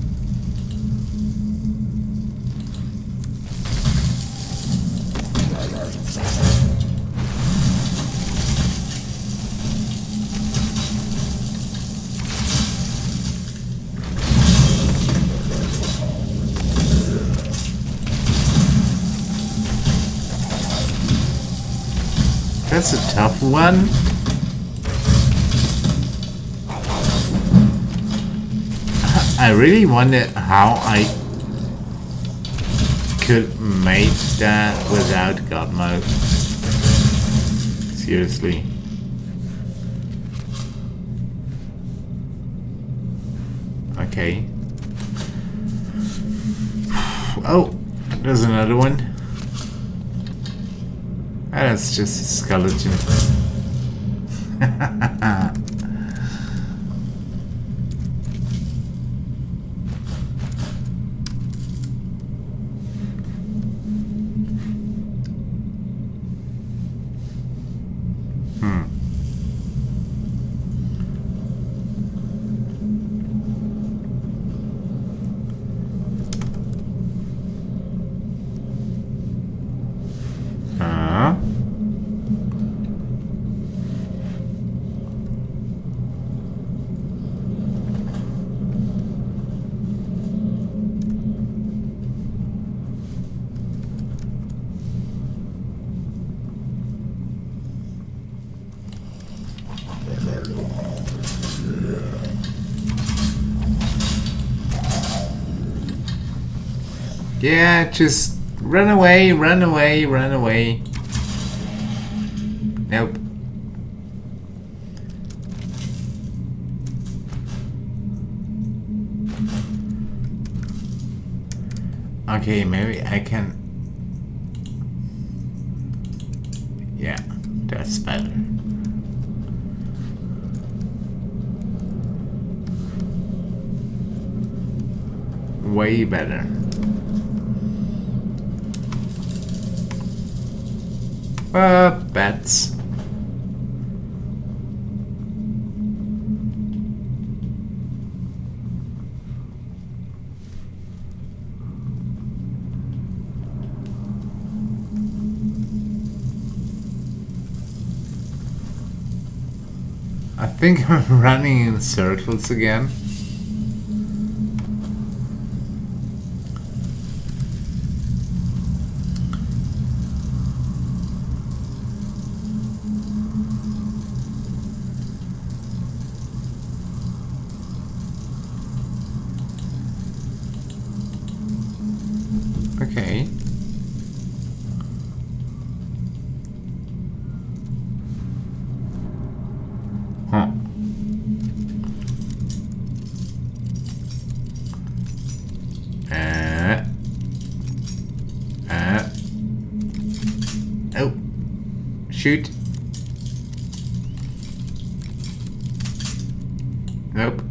That's a tough one. I really wonder how I could make that without God mode. Seriously. Okay. Oh, there's another one. Ah, that's just a skeleton. Yeah, just run away, run away, run away. Nope. Okay, maybe I can... Yeah, that's better. Way better. Bats. I think I'm running in circles again. Okay. Huh. Oh. Shoot. Nope.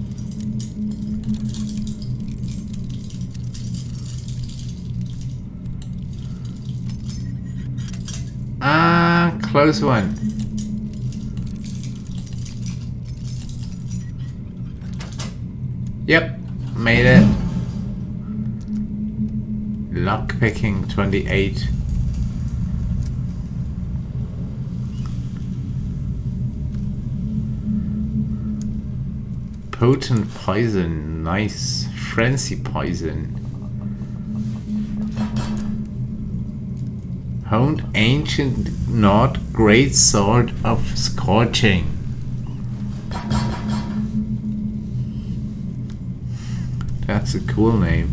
Close one. Yep, made it. Lockpicking 28. Potent poison, nice. Frenzy poison. Honed ancient knot, great sword of scorching. That's a cool name.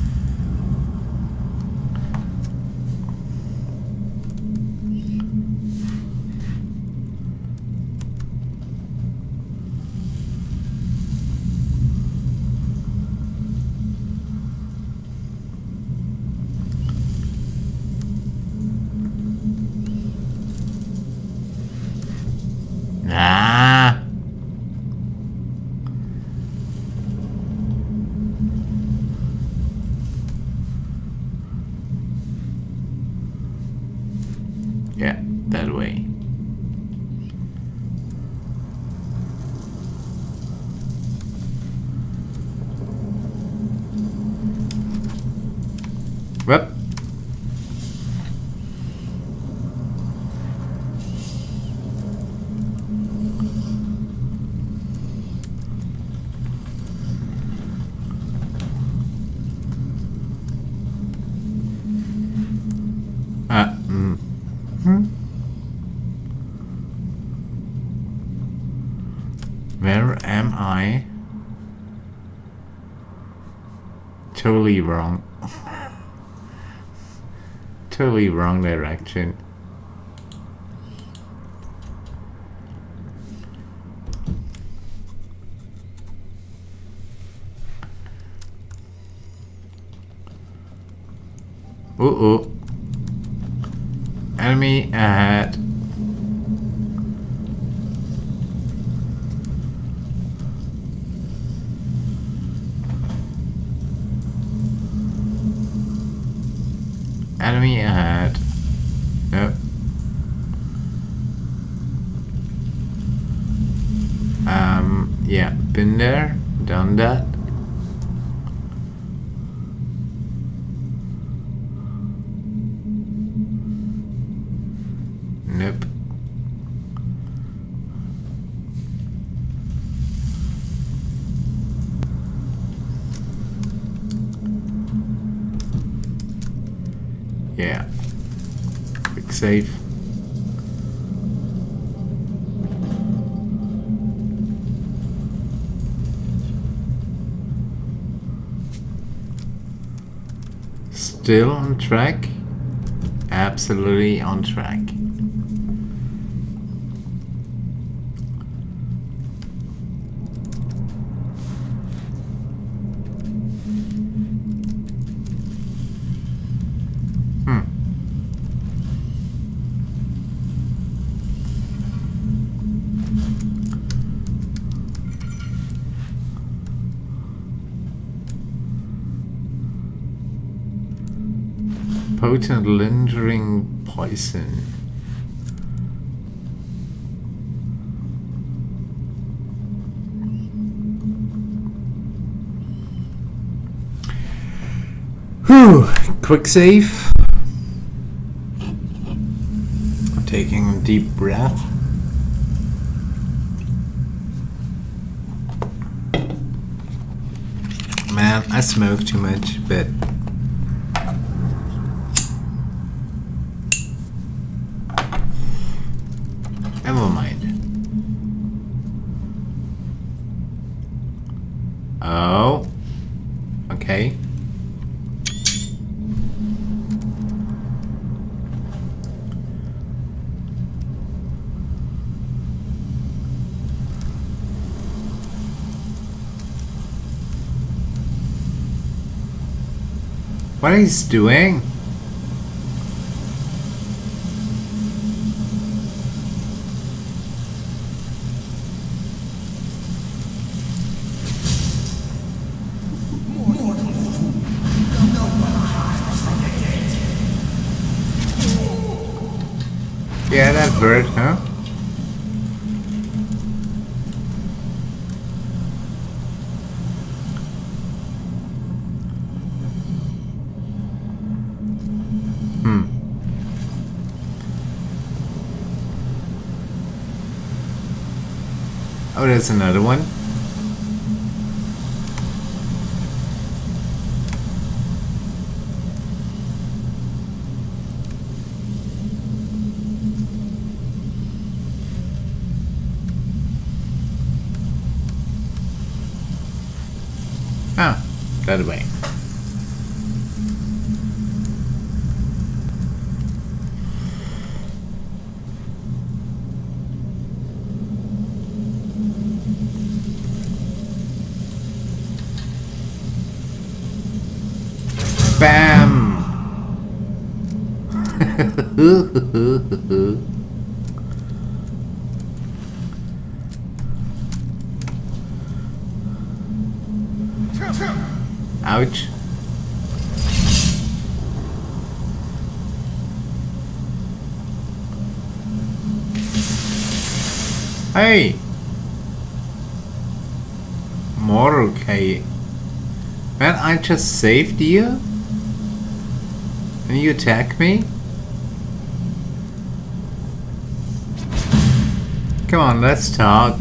Ah. Yeah, that way. Whoop. Where am I? Totally wrong. Totally wrong direction. Uh-oh. Enemy ahead. Enemy ahead. Nope. Yeah, been there, done that. Nope. Yeah. Quick save. Still on track? Absolutely on track. potent lingering poison. Whew, quick save. Taking a deep breath. Man, I smoke too much, but never mind. Oh, okay. What he's doing? Yeah, that bird, huh? Oh, there's another one. Ah, that way. Bam! Ouch. Hey! More okay. Man, I just saved you? And you attack me? Come on, let's talk.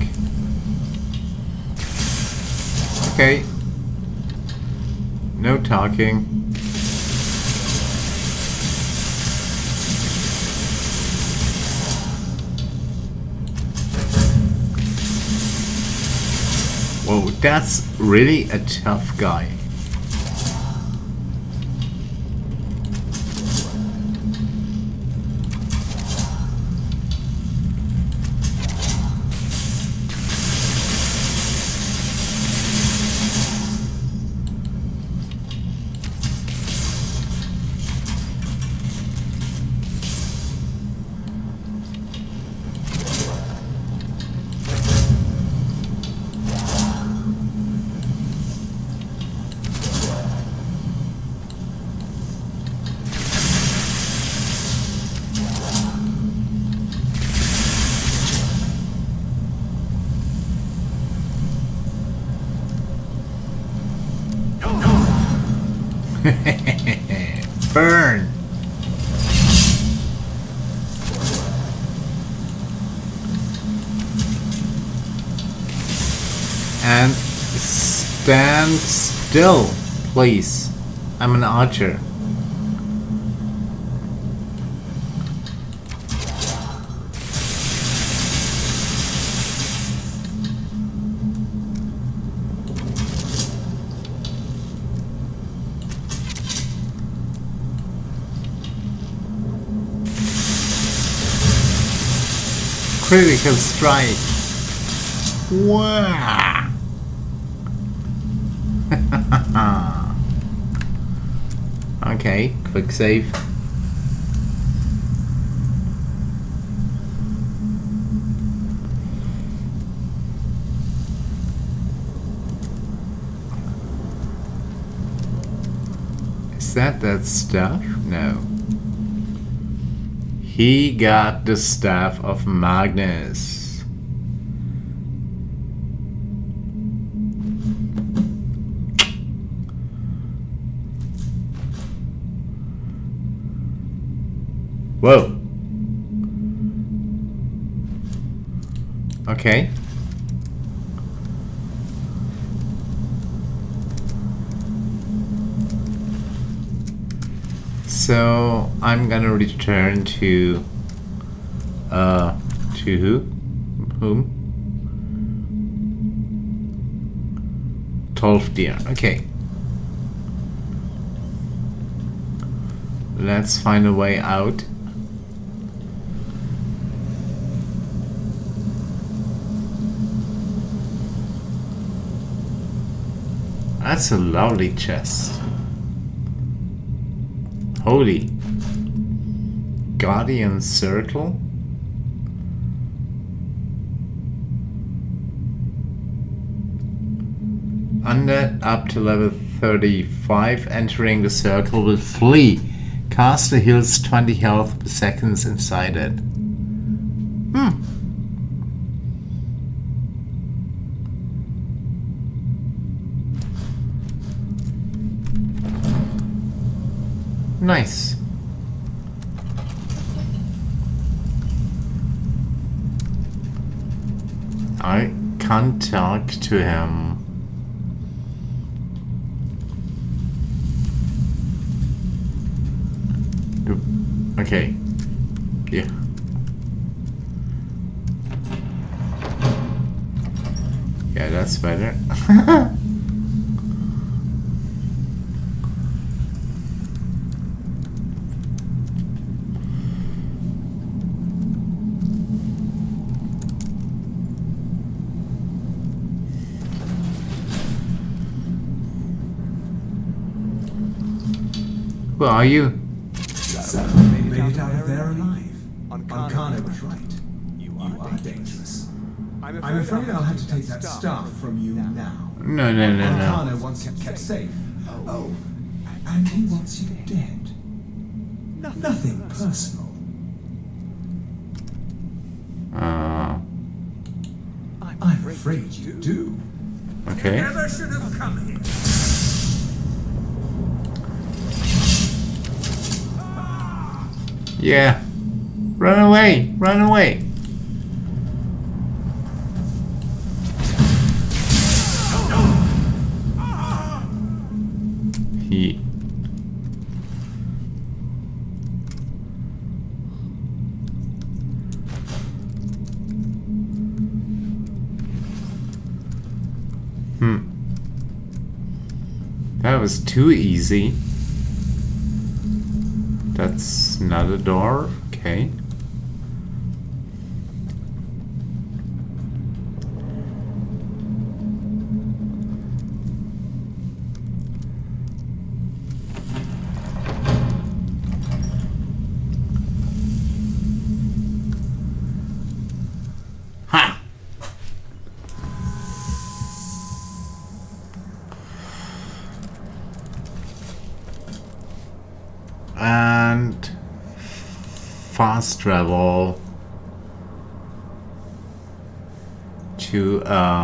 Okay. No talking. Whoa, that's really a tough guy. Burn! And stand still, please. I'm an archer. Critical strike. Wow. Okay, quick save. Is that stuff? No. He got the staff of Magnus. Whoa. Okay. So I'm gonna return to who? Whom? 12 deer. Okay. Let's find a way out. That's a lovely chest. Holy. Guardian Circle? Undead up to level 35, entering the circle will flee. Caster heals 20 health per seconds inside it. Nice. I can't talk to him. Okay. Yeah. Yeah, that's better. Who are you? Made it out of there alive. Ankana was right. You are dangerous. I'm afraid I'll have to take that staff from you now. No. Ankana wants you kept safe. Oh, and he wants you dead. Nothing personal. I'm afraid you do. Okay. Never should have come here. Yeah. Run away! Run away! He... That was too easy. That's not a door. Okay. Ha! And fast travel to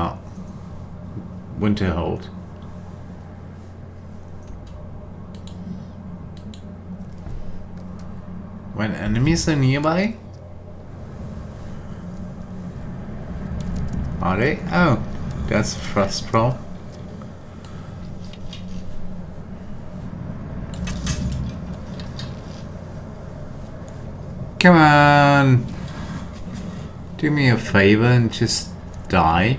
Winterhold. When enemies are nearby? Are they? Oh, that's fast travel. Come on! Do me a favor and just die.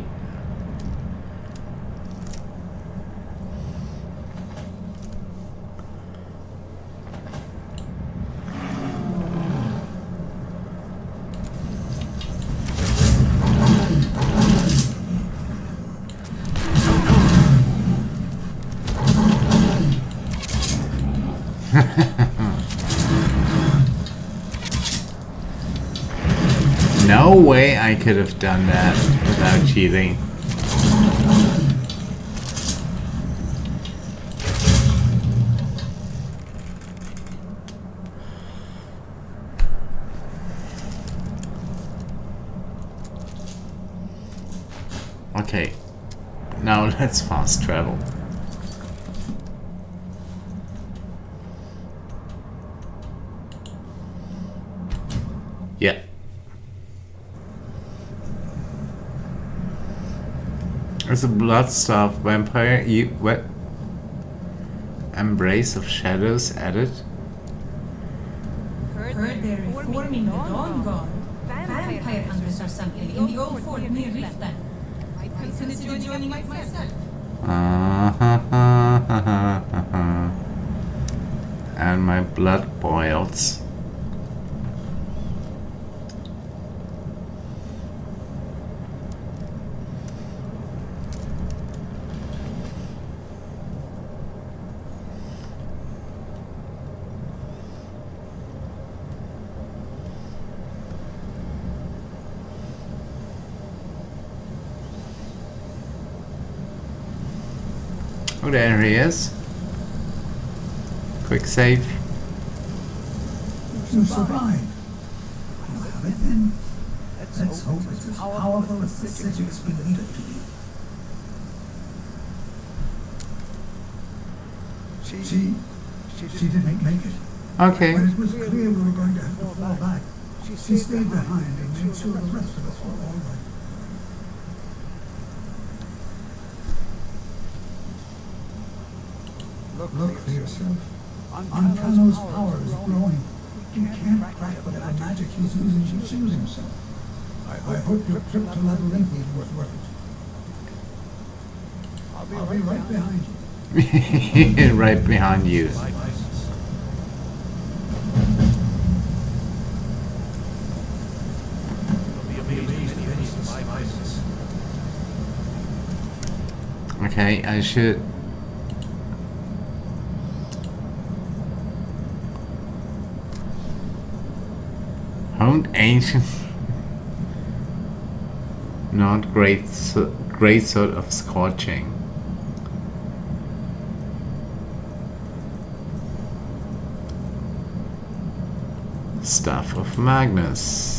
No way I could have done that without cheating. Okay, now let's fast travel. Yeah. As a blood-starved vampire, Embrace of Shadows added. Heard they're reforming the Dawn God. Vampire hunters or something in the old fort near Riften. I considered joining myself. And my blood boils. Oh, there he is. Quick save. You survived. You have it then. Let's hope it's as powerful as the sigils believe it to be. She didn't make it. Okay. When it was clear we were going to have to fall back, she stayed behind and made sure the rest of us were all right. Look for yourself. Ancano's power is growing. You can't crack whatever magic he's using to shield himself. I hope your trip to Labyrinth was worth it. I'll be right behind you. Right behind you. Okay, I should. Honed ancient, not great sort of scorching. Staff of Magnus.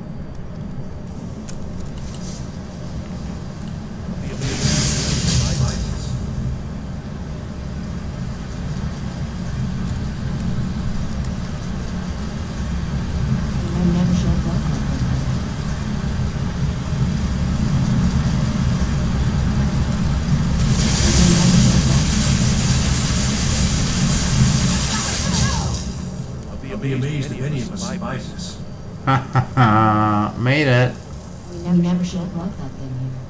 Be amazed if any of us survive this. Made it. We never should have brought that thing here.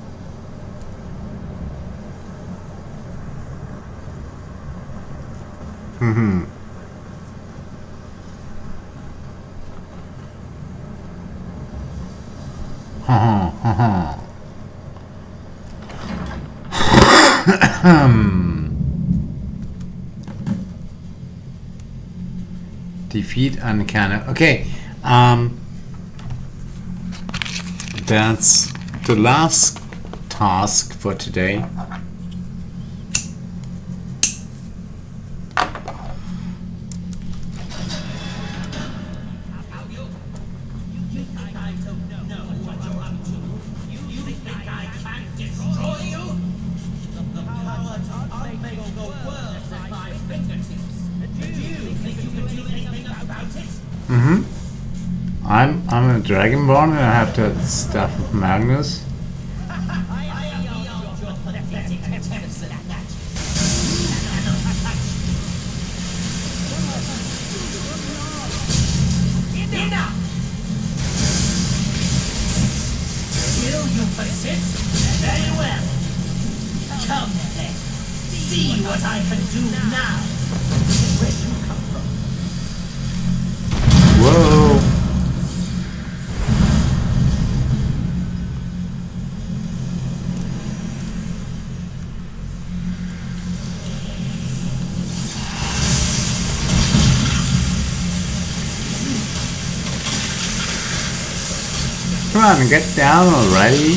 Defeat Uncanny. Okay, that's the last task for today. I'm a Dragonborn and I have the Staff of Magnus. Still you persist? Very well. Come then. See what I can do now. Where you come from? Whoa. Come on, get down already.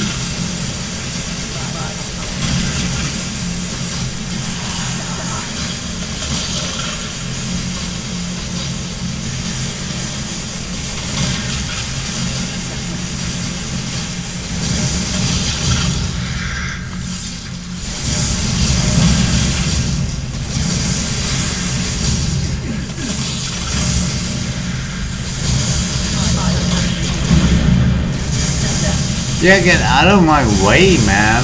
Yeah, get out of my way, man.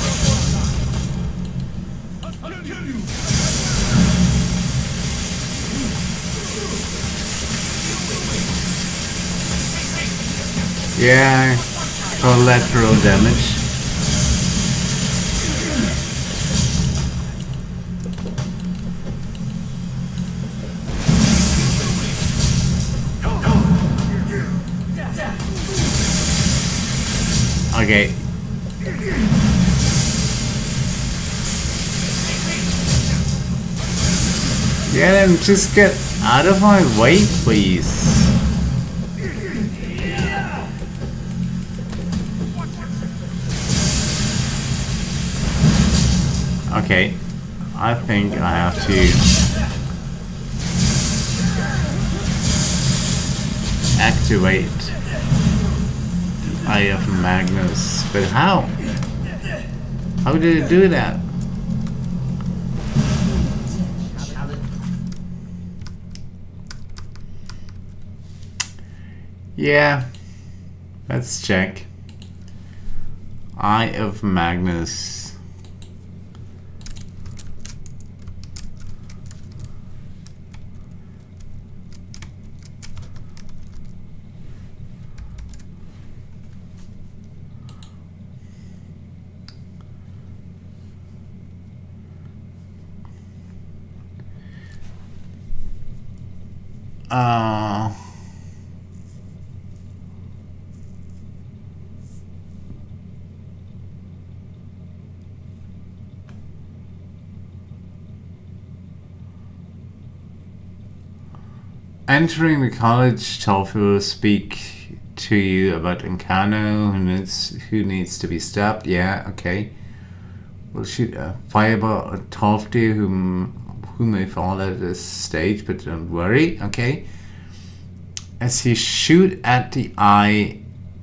Yeah, collateral damage. Okay. Yeah, then just get out of my way, please. Okay, I think I have to activate the Eye of Magnus, but how? How did it do that? Yeah, let's check. Eye of Magnus. Entering the college, Tolfi will speak to you about Encano, who needs to be stopped. Yeah, okay. We'll shoot a fireball at Tolfi, who may fall at this stage, but don't worry, okay. As you shoot at the eye,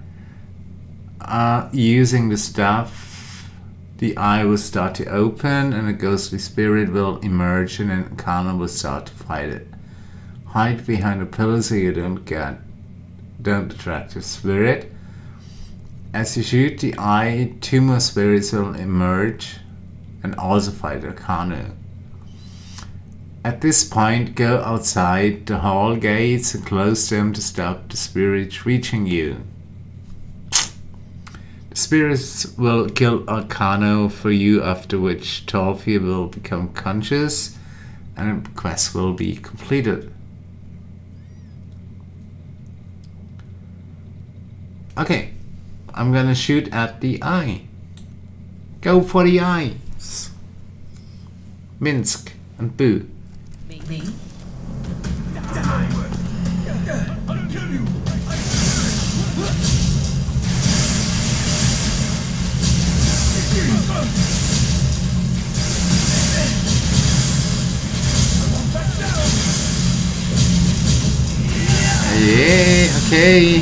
using the staff, the eye will start to open and a ghostly spirit will emerge and then Encano will start to fight it. Hide behind a pillar so you don't attract a spirit. As you shoot the eye, 2 more spirits will emerge and also fight Encano. At this point, go outside the hall gates and close them to stop the spirits reaching you. The spirits will kill Encano for you, after which Tolfi will become conscious and the quest will be completed. Okay, I'm gonna shoot at the eye. Go for the eyes. Minsk and Boo. Me? Yeah, okay.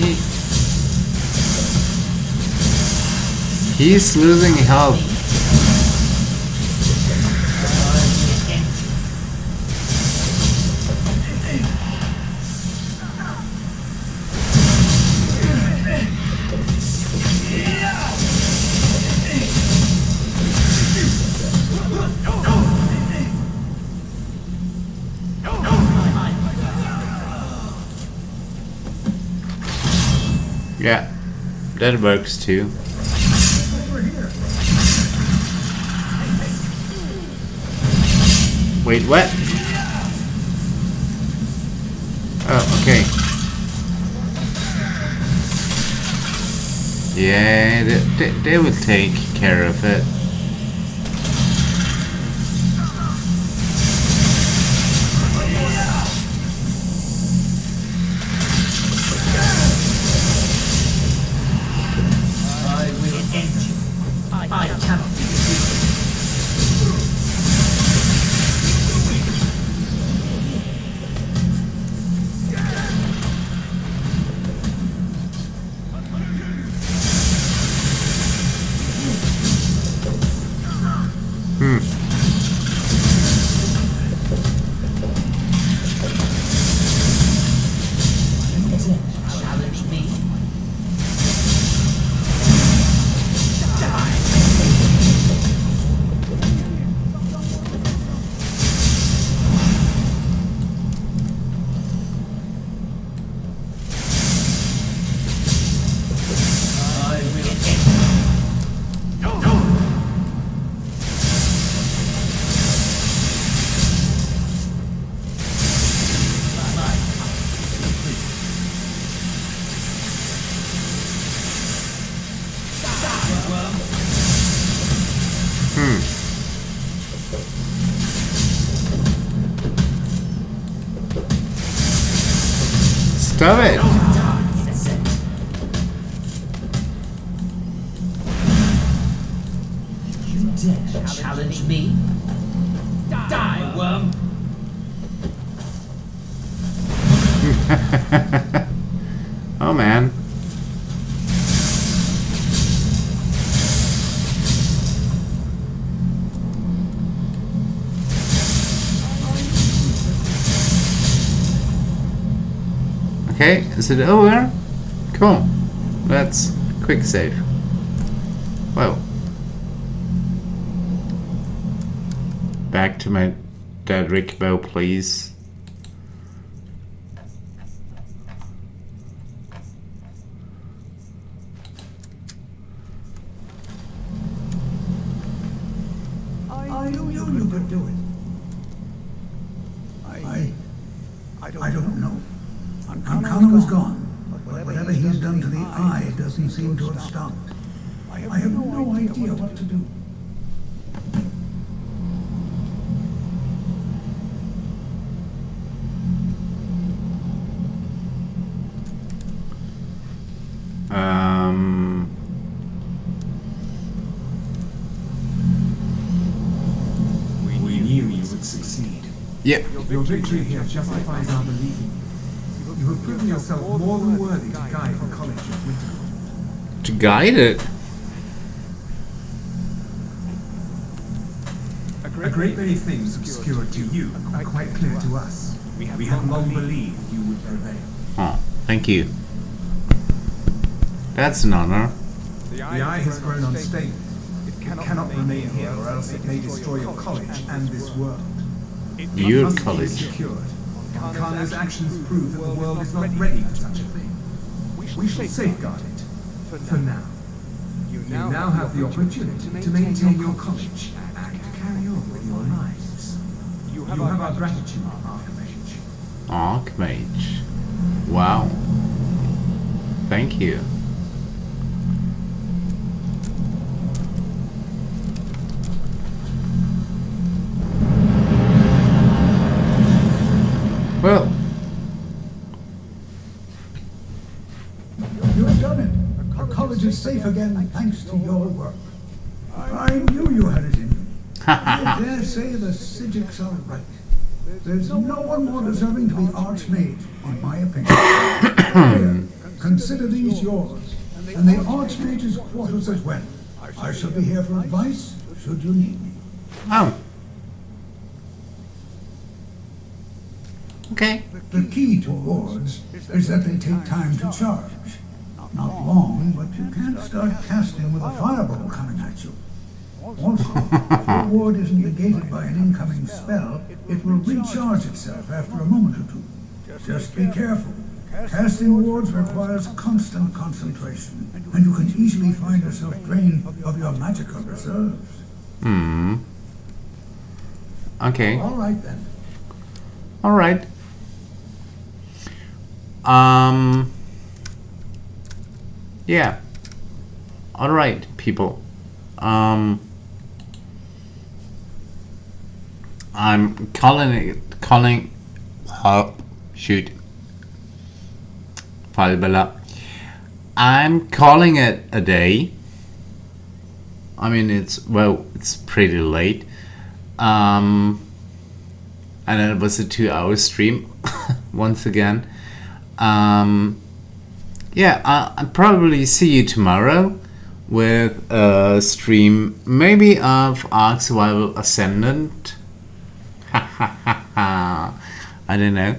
He's losing health. Yeah, that works too. Wait, what? Oh, okay. Yeah, they will take care of it. Grab it. You dare challenge me? Die, worm! Oh man. Okay, is it over? Cool. Let's quick save. Whoa. Back to my Dedrick bow, please. I knew you could do it. I don't know. Connor was gone, but whatever he's done to the eye doesn't seem to have stopped. I have no idea what to do. We knew you would succeed. Yep. Your victory here justifies our belief in you. You have proven yourself more than worthy to guide the College of Winterwood. To guide it. A great many things obscured to you are quite clear to us. We have long believed you would prevail. Oh, thank you. That's an honor. The eye has grown unstable. It cannot remain here, or else it may destroy your college and this world. Your Must be college. secured. Kana's actions prove that the world is not ready for such a thing. We shall safeguard it. For now. You now have the opportunity to maintain your college and carry on with your lives. You have our gratitude, Archmage. Archmage. Wow. Thank you. Well, You've done it. Our college is safe again thanks to your work. I knew you had it in you. I dare say the Sijiks are right. There's no one more deserving to be Archmage, in my opinion. Here, consider these yours, and the Archmage's quarters as well. I shall be here for advice, should you need me. oh. Okay. The key to wards is that they take time to charge. Not long, but you can't start casting with a fireball coming at you. Also, if your ward isn't negated by an incoming spell, it will recharge itself after a moment or two. Just be careful. Casting wards requires constant concentration, and you can easily find yourself drained of your magical reserves. Hmm. Okay. All right then. All right. Yeah. All right, people. I'm calling. Oh, shoot. Falbala. I'm calling it a day. I mean, it's pretty late. And it was a 2-hour stream once again. Yeah, I'll probably see you tomorrow with a stream maybe of Ark Survival Ascendant. I don't know.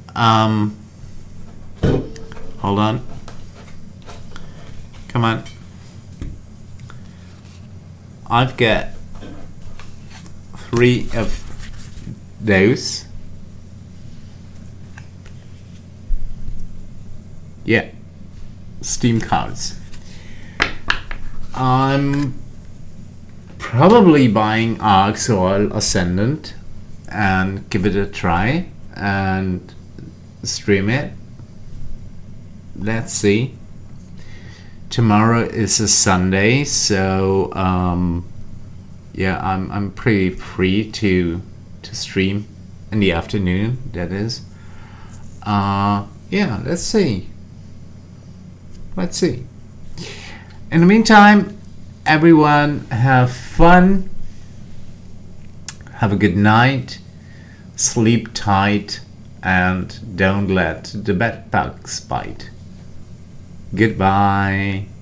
Hold on. Come on. I've got 3 of those. Yeah. Steam cards. I'm probably buying Ark Survival Ascendant and give it a try and stream it. Let's see. Tomorrow is a Sunday, so yeah, I'm pretty free to stream in the afternoon. That is. yeah, let's see. Let's see. In the meantime, everyone have fun. Have a good night. Sleep tight. And don't let the bed bugs bite. Goodbye.